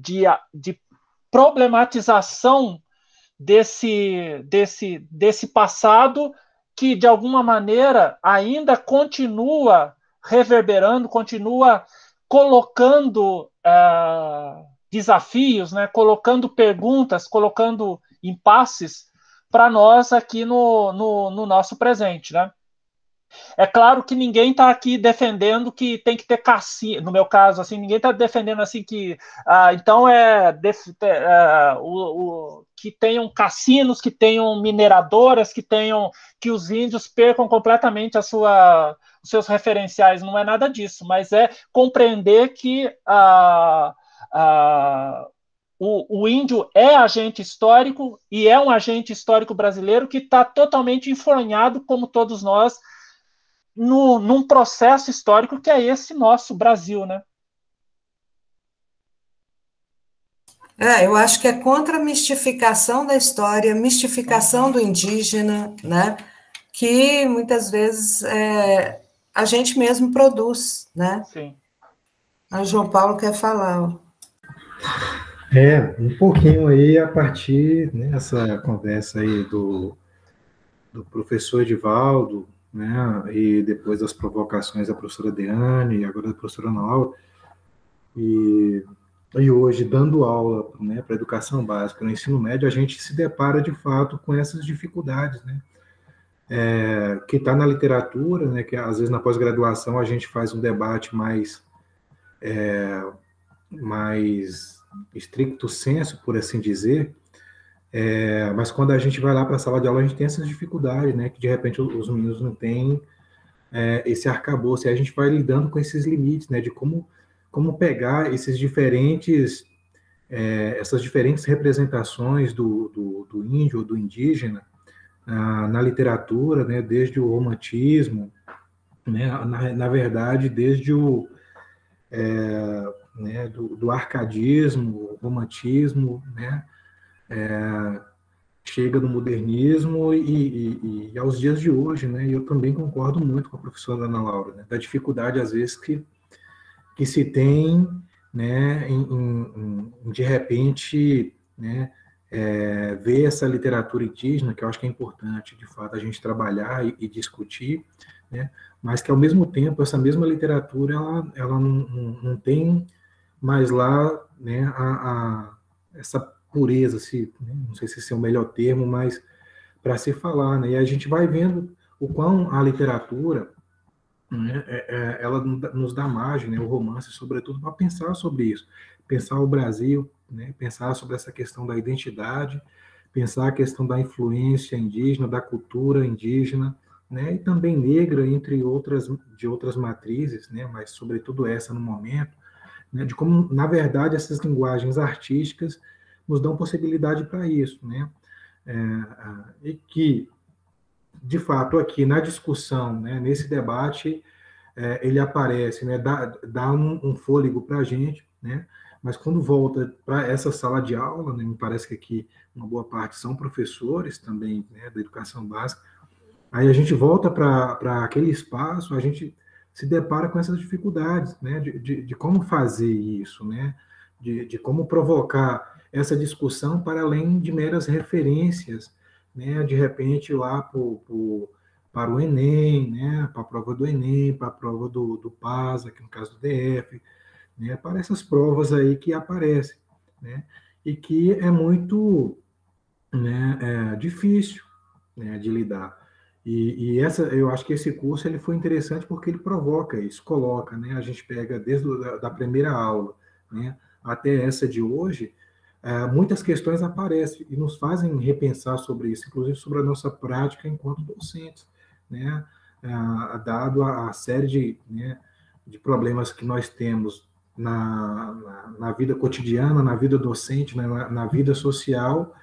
problematização desse passado que, de alguma maneira, ainda continua reverberando, continua colocando desafios, né, colocando perguntas, colocando impasses para nós aqui no nosso presente, né? É claro que ninguém está aqui defendendo que tem que ter cassino, no meu caso, assim, ninguém está defendendo assim que então que tenham cassinos, que tenham mineradoras, que os índios percam completamente os seus referenciais, não é nada disso, mas é compreender que o índio é agente histórico e é um agente histórico brasileiro que está totalmente enfronhado, como todos nós, num processo histórico que é esse nosso Brasil, né? Eu acho que é contra a mistificação da história, mistificação do indígena, né? Que muitas vezes a gente mesmo produz, né? Sim. O João Paulo quer falar. Um pouquinho aí a partir dessa conversa aí do professor Edivaldo, né, e depois das provocações da professora Deane, e agora da professora Ana Laura, e hoje, dando aula, né, para a educação básica, no ensino médio, a gente se depara, de fato, com essas dificuldades, né, que está na literatura, né, que às vezes na pós-graduação a gente faz um debate mais stricto sensu, por assim dizer, mas quando a gente vai lá para a sala de aula, a gente tem essas dificuldades, né? Que de repente os meninos não têm esse arcabouço, e a gente vai lidando com esses limites, né? De como pegar essas diferentes representações do índio ou do indígena na literatura, né? Desde o romantismo, né? Na verdade, desde o do arcadismo, romantismo, né? Chega do modernismo e aos dias de hoje, né? E eu também concordo muito com a professora Ana Laura, né? Da dificuldade, às vezes, que se tem, né? De repente, né? Ver essa literatura indígena, que eu acho que é importante, de fato, a gente trabalhar e discutir, né? Mas que, ao mesmo tempo, essa mesma literatura, ela não tem mais lá, né? Essa pureza, não sei se esse é o melhor termo, mas para se falar, né? E a gente vai vendo o quão a literatura, né, ela nos dá margem, né, o romance, sobretudo, para pensar sobre isso, pensar o Brasil, né, pensar sobre essa questão da identidade, pensar a questão da influência indígena, da cultura indígena, né, e também negra, entre outras matrizes, né, mas sobretudo essa no momento, né, de como, na verdade, essas linguagens artísticas nos dão possibilidade para isso, né? E que, de fato, aqui na discussão, né, nesse debate, ele aparece, né, dá um fôlego para a gente, né? Mas quando volta para essa sala de aula, né, me parece que aqui uma boa parte são professores também, né, da educação básica, aí a gente volta para aquele espaço, a gente se depara com essas dificuldades, né, de como fazer isso, né, de como provocar essa discussão para além de meras referências, né, de repente lá para o Enem, né, para a prova do Enem, para a prova do PASA, que no caso do DF, né, para essas provas aí que aparecem, né, e que é muito, né, difícil, né, de lidar. E eu acho que esse curso ele foi interessante porque ele provoca isso, coloca, né, a gente pega desde da primeira aula, né, até essa de hoje, muitas questões aparecem e nos fazem repensar sobre isso, inclusive sobre a nossa prática enquanto docentes, né, dado a série de problemas que nós temos na vida cotidiana, na vida docente, na vida social,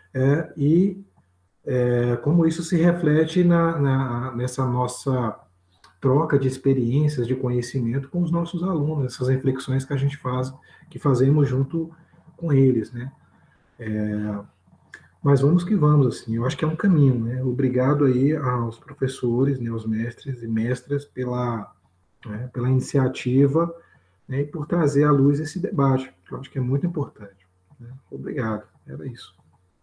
e como isso se reflete nessa nossa troca de experiências, de conhecimento com os nossos alunos, essas reflexões que fazemos junto com eles, né? Mas vamos que vamos, assim, eu acho que é um caminho, né? Obrigado aí aos professores, né, aos mestres e mestras pela, né, pela iniciativa, né, e por trazer à luz esse debate, que eu acho que é muito importante, né? Obrigado, era isso.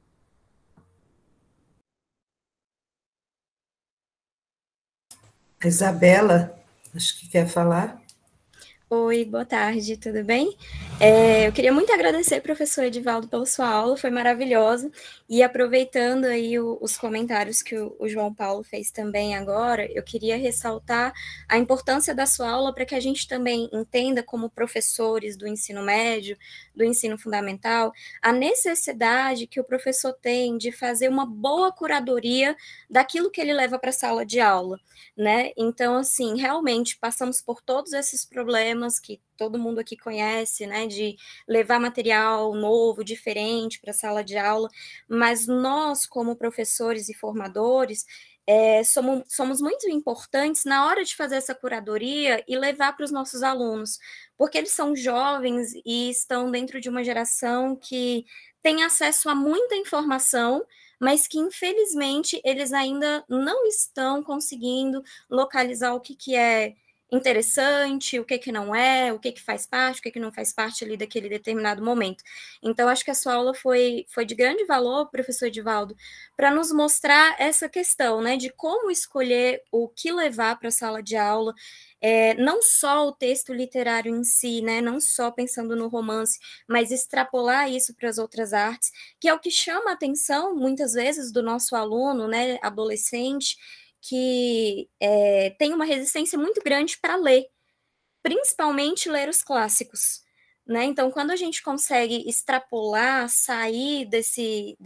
A Isabela, acho que quer falar. Oi, boa tarde, tudo bem? Eu queria muito agradecer, professor Edivaldo, pela sua aula, foi maravilhosa. E aproveitando aí os comentários que o João Paulo fez também agora, eu queria ressaltar a importância da sua aula para que a gente também entenda, como professores do ensino médio, do ensino fundamental, a necessidade que o professor tem de fazer uma boa curadoria daquilo que ele leva para a sala de aula, né? Então, assim, realmente passamos por todos esses problemas que todo mundo aqui conhece, né, de levar material novo, diferente para a sala de aula, mas nós, como professores e formadores, somos muito importantes na hora de fazer essa curadoria e levar para os nossos alunos, porque eles são jovens e estão dentro de uma geração que tem acesso a muita informação, mas que, infelizmente, eles ainda não estão conseguindo localizar o que é interessante, o que não é, o que faz parte, o que não faz parte ali daquele determinado momento. Então, acho que a sua aula foi de grande valor, professor Edivaldo, para nos mostrar essa questão, né, de como escolher o que levar para a sala de aula, não só o texto literário em si, né, não só pensando no romance, mas extrapolar isso para as outras artes, que é o que chama a atenção, muitas vezes, do nosso aluno, né, adolescente, que tem uma resistência muito grande para ler, principalmente ler os clássicos, né? Então, quando a gente consegue extrapolar, sair desse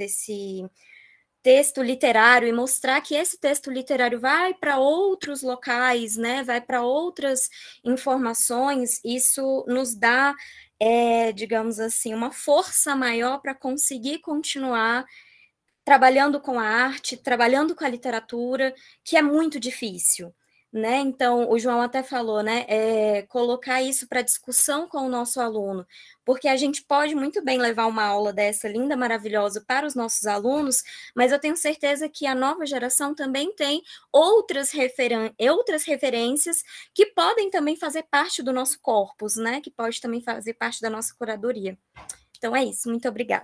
texto literário e mostrar que esse texto literário vai para outros locais, né? Vai para outras informações, isso nos dá, digamos assim, uma força maior para conseguir continuar trabalhando com a arte, trabalhando com a literatura, que é muito difícil, né? Então, o João até falou, né, colocar isso para discussão com o nosso aluno, porque a gente pode muito bem levar uma aula dessa linda, maravilhosa para os nossos alunos, mas eu tenho certeza que a nova geração também tem outras referências que podem também fazer parte do nosso corpus, né, que pode também fazer parte da nossa curadoria. Então é isso, muito obrigada.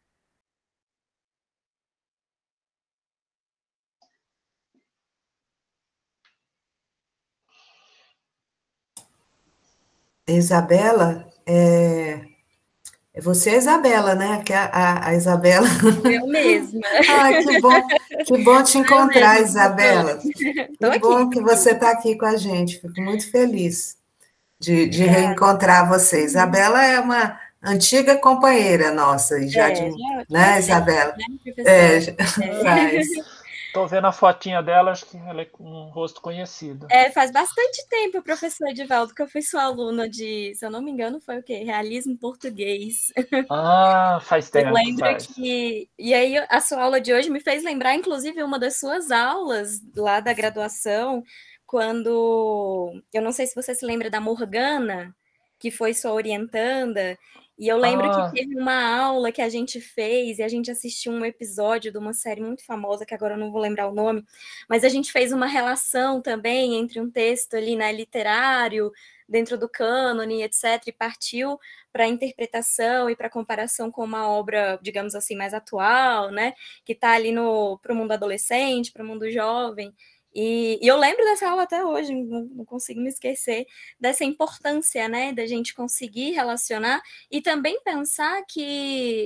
Isabela, é você, Isabela, né? Que a Isabela. Eu mesma. Ai, que bom te encontrar, Isabela. Que bom que você está aqui com a gente. Fico muito feliz de reencontrar você. Isabela é uma antiga companheira nossa, né, Isabela? Faz. Estou vendo a fotinha dela, acho que ela é com um rosto conhecido. Faz bastante tempo, professor Edivaldo, que eu fui sua aluna de, se eu não me engano, foi o quê? Realismo português. Ah, faz tempo. Eu lembro que... E aí, a sua aula de hoje me fez lembrar, inclusive, uma das suas aulas lá da graduação, quando... Eu não sei se você se lembra da Morgana, que foi sua orientanda, e eu lembro que teve uma aula que a gente fez e a gente assistiu um episódio de uma série muito famosa, que agora eu não vou lembrar o nome, mas a gente fez uma relação também entre um texto ali, né, literário, dentro do cânone, etc., e partiu para a interpretação e para a comparação com uma obra, digamos assim, mais atual, né, que está ali para o mundo adolescente, para o mundo jovem. E eu lembro dessa aula até hoje, não consigo me esquecer dessa importância, né, da gente conseguir relacionar e também pensar que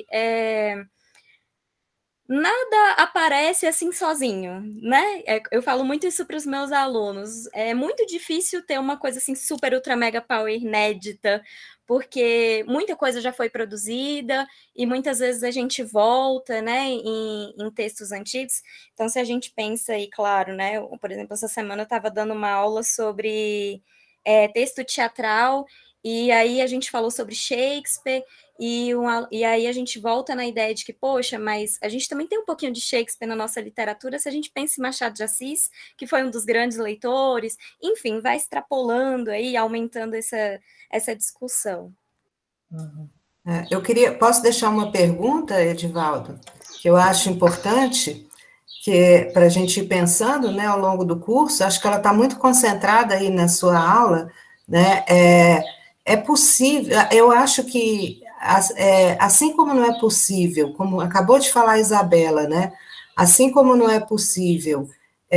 nada aparece assim sozinho, né? Eu falo muito isso para os meus alunos. É muito difícil ter uma coisa assim super, ultra, mega power inédita, porque muita coisa já foi produzida e muitas vezes a gente volta, né, em textos antigos. Então, se a gente pensa aí, claro, né, por exemplo, essa semana eu estava dando uma aula sobre texto teatral, e aí a gente falou sobre Shakespeare, e aí a gente volta na ideia de que, poxa, mas a gente também tem um pouquinho de Shakespeare na nossa literatura, se a gente pensa em Machado de Assis, que foi um dos grandes leitores, enfim, vai extrapolando aí, aumentando essa discussão. Uhum. Posso deixar uma pergunta, Edivaldo, que eu acho importante, que é para a gente ir pensando, né, ao longo do curso. Acho que ela está muito concentrada aí na sua aula, né? É possível, eu acho que, assim como não é possível, como acabou de falar a Isabela, né? Assim como não é possível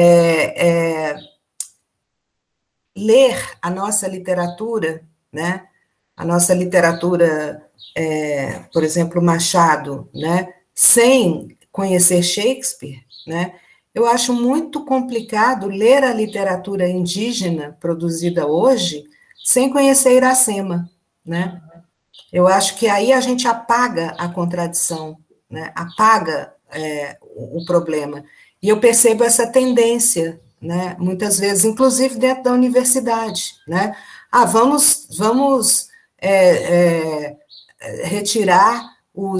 ler a nossa literatura, né? A nossa literatura, por exemplo, Machado, né? Sem conhecer Shakespeare, né? Eu acho muito complicado ler a literatura indígena produzida hoje sem conhecer Iracema, né? Eu acho que aí a gente apaga a contradição, né? Apaga o problema. E eu percebo essa tendência, né? Muitas vezes, inclusive dentro da universidade, né? Vamos retirar o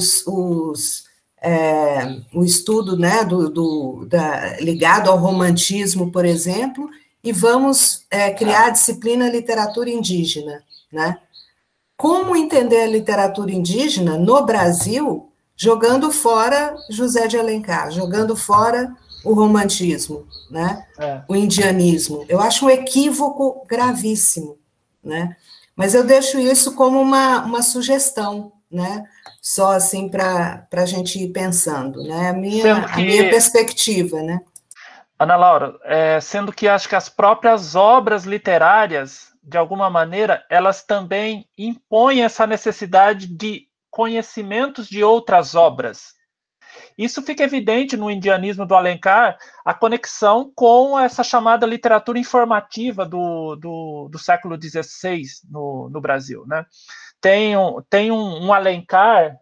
estudo, né, ligado ao romantismo, por exemplo, e vamos criar a disciplina literatura indígena, né? Como entender a literatura indígena no Brasil, jogando fora José de Alencar, jogando fora o romantismo, né? O indianismo. Eu acho um equívoco gravíssimo, né? Mas eu deixo isso como uma sugestão, né? Só assim para a gente ir pensando, né? A minha perspectiva, né? Ana Laura, sendo que acho que as próprias obras literárias, de alguma maneira, elas também impõem essa necessidade de conhecimentos de outras obras. Isso fica evidente no indianismo do Alencar, a conexão com essa chamada literatura informativa do século XVI no Brasil, né? Tem um Alencar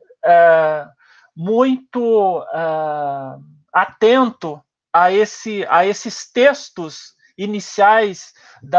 muito atento a esses textos iniciais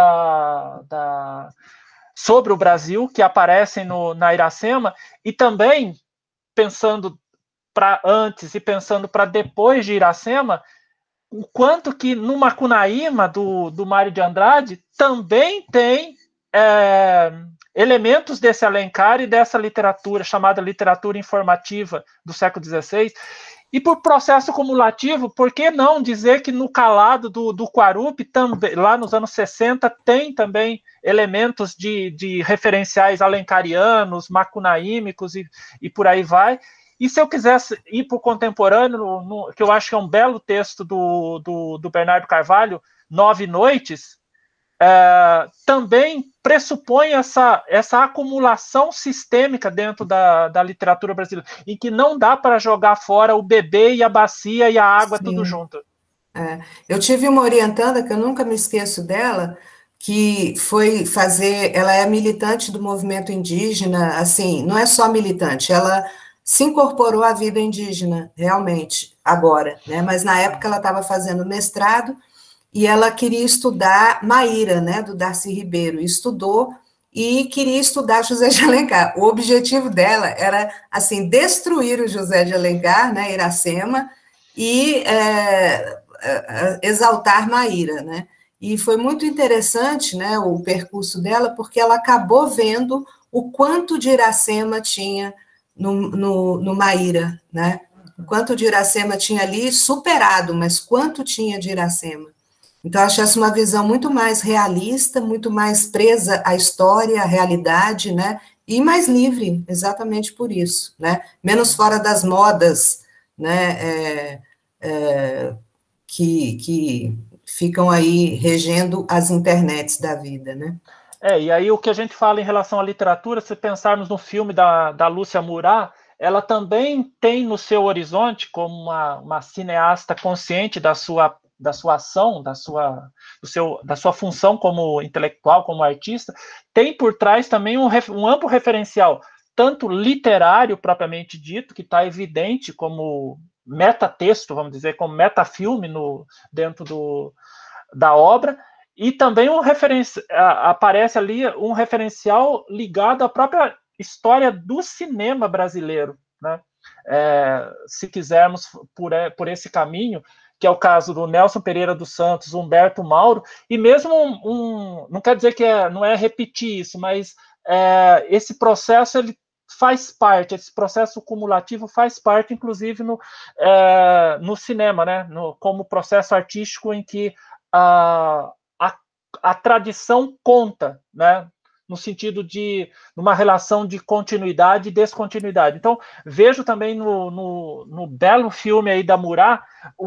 sobre o Brasil que aparecem na Iracema, e também pensando para antes e pensando para depois de Iracema, o quanto que no Macunaíma do Mário de Andrade também tem elementos desse Alencar e dessa literatura chamada literatura informativa do século XVI. E por processo cumulativo, por que não dizer que no calado do Quarupi, também, lá nos anos 60, tem também elementos de referenciais alencarianos, macunaímicos e por aí vai. E se eu quisesse ir para o contemporâneo, que eu acho que é um belo texto do Bernardo Carvalho, 9 Noites, também pressupõe essa acumulação sistêmica dentro da literatura brasileira, em que não dá para jogar fora o bebê e a bacia e a água. Sim. Tudo junto. Eu tive uma orientanda, que eu nunca me esqueço dela, que foi fazer, ela é militante do movimento indígena, assim, não é só militante, ela se incorporou à vida indígena, realmente, agora, né? Mas na época ela estava fazendo mestrado e ela queria estudar Maíra, né, do Darcy Ribeiro, estudou e queria estudar José de Alencar. O objetivo dela era, assim, destruir o José de Alencar, né, Iracema, e exaltar Maíra, né? E foi muito interessante, né, o percurso dela, porque ela acabou vendo o quanto de Iracema tinha no Maíra, né? O quanto de Iracema tinha ali superado, mas quanto tinha de Iracema. Então, eu acho essa uma visão muito mais realista, muito mais presa à história, à realidade, né? E mais livre, exatamente por isso, né? Menos fora das modas, né? Que ficam aí regendo as internets da vida, né? E aí o que a gente fala em relação à literatura, se pensarmos no filme da Lúcia Murat, ela também tem no seu horizonte, como uma cineasta consciente da sua ação, da sua função como intelectual, como artista, tem por trás também um amplo referencial, tanto literário propriamente dito, que está evidente como metatexto, vamos dizer, como metafilme dentro da obra, e também aparece ali um referencial ligado à própria história do cinema brasileiro, né? Se quisermos por esse caminho, que é o caso do Nelson Pereira dos Santos, Humberto Mauro, e mesmo não quer dizer que não é repetir isso, mas esse processo ele faz parte, esse processo cumulativo faz parte, inclusive, no cinema, né? Como processo artístico em que a tradição conta, né? No sentido de uma relação de continuidade e descontinuidade. Então, vejo também no belo filme aí da Murat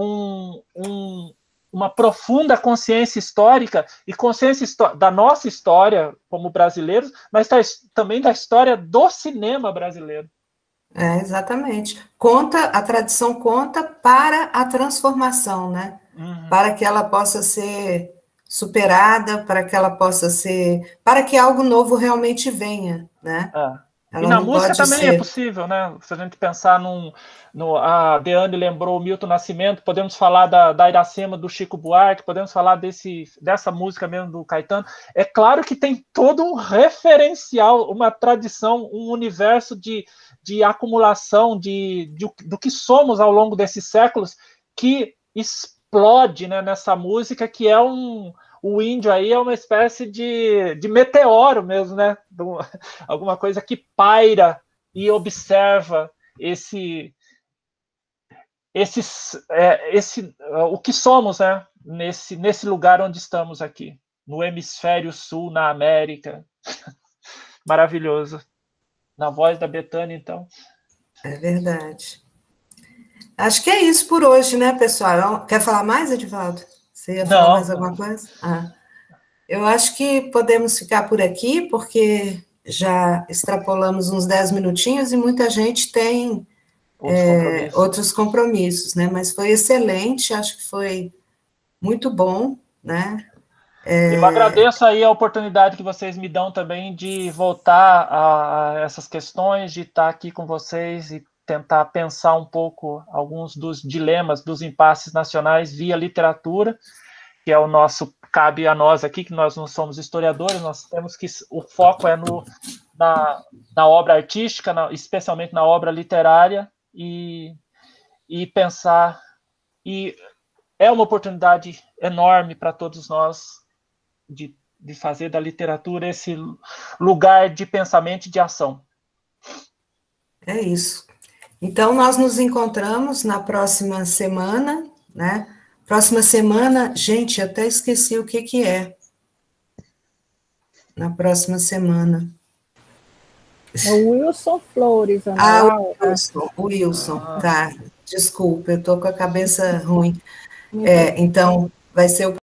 uma profunda consciência histórica e consciência da nossa história como brasileiros, mas também da história do cinema brasileiro. Exatamente. A tradição conta para a transformação, né? Para que ela possa ser superada, para que algo novo realmente venha, né? E na música também é possível, né? Se a gente pensar a Deane lembrou o Milton Nascimento, podemos falar da Iracema, do Chico Buarque, podemos falar dessa música mesmo do Caetano. É claro que tem todo um referencial, uma tradição, um universo de acumulação do que somos ao longo desses séculos, que explode, né, nessa música, que é o índio aí é uma espécie de meteoro mesmo, né? Alguma coisa que paira e observa o que somos, né? Nesse lugar onde estamos aqui, no hemisfério sul, na América. Maravilhoso. Na voz da Bethânia, então. É verdade. Acho que é isso por hoje, né, pessoal? Quer falar mais, Edivaldo? Você ia falar mais alguma coisa? Eu acho que podemos ficar por aqui, porque já extrapolamos uns 10 minutinhos e muita gente tem outros compromissos, né? Mas foi excelente, acho que foi muito bom, né? Eu agradeço aí a oportunidade que vocês me dão também de voltar a essas questões, de estar aqui com vocês e tentar pensar um pouco alguns dos dilemas, dos impasses nacionais via literatura, que é cabe a nós aqui, que nós não somos historiadores, nós temos que, o foco é na obra artística, especialmente na obra literária, e pensar, e é uma oportunidade enorme para todos nós de fazer da literatura esse lugar de pensamento e de ação. É isso. Então, nós nos encontramos na próxima semana, né? Próxima semana, gente, até esqueci o que é. Na próxima semana. É o Wilson Flores, Ana o Wilson, tá. Desculpa, eu estou com a cabeça ruim. Então, vai ser o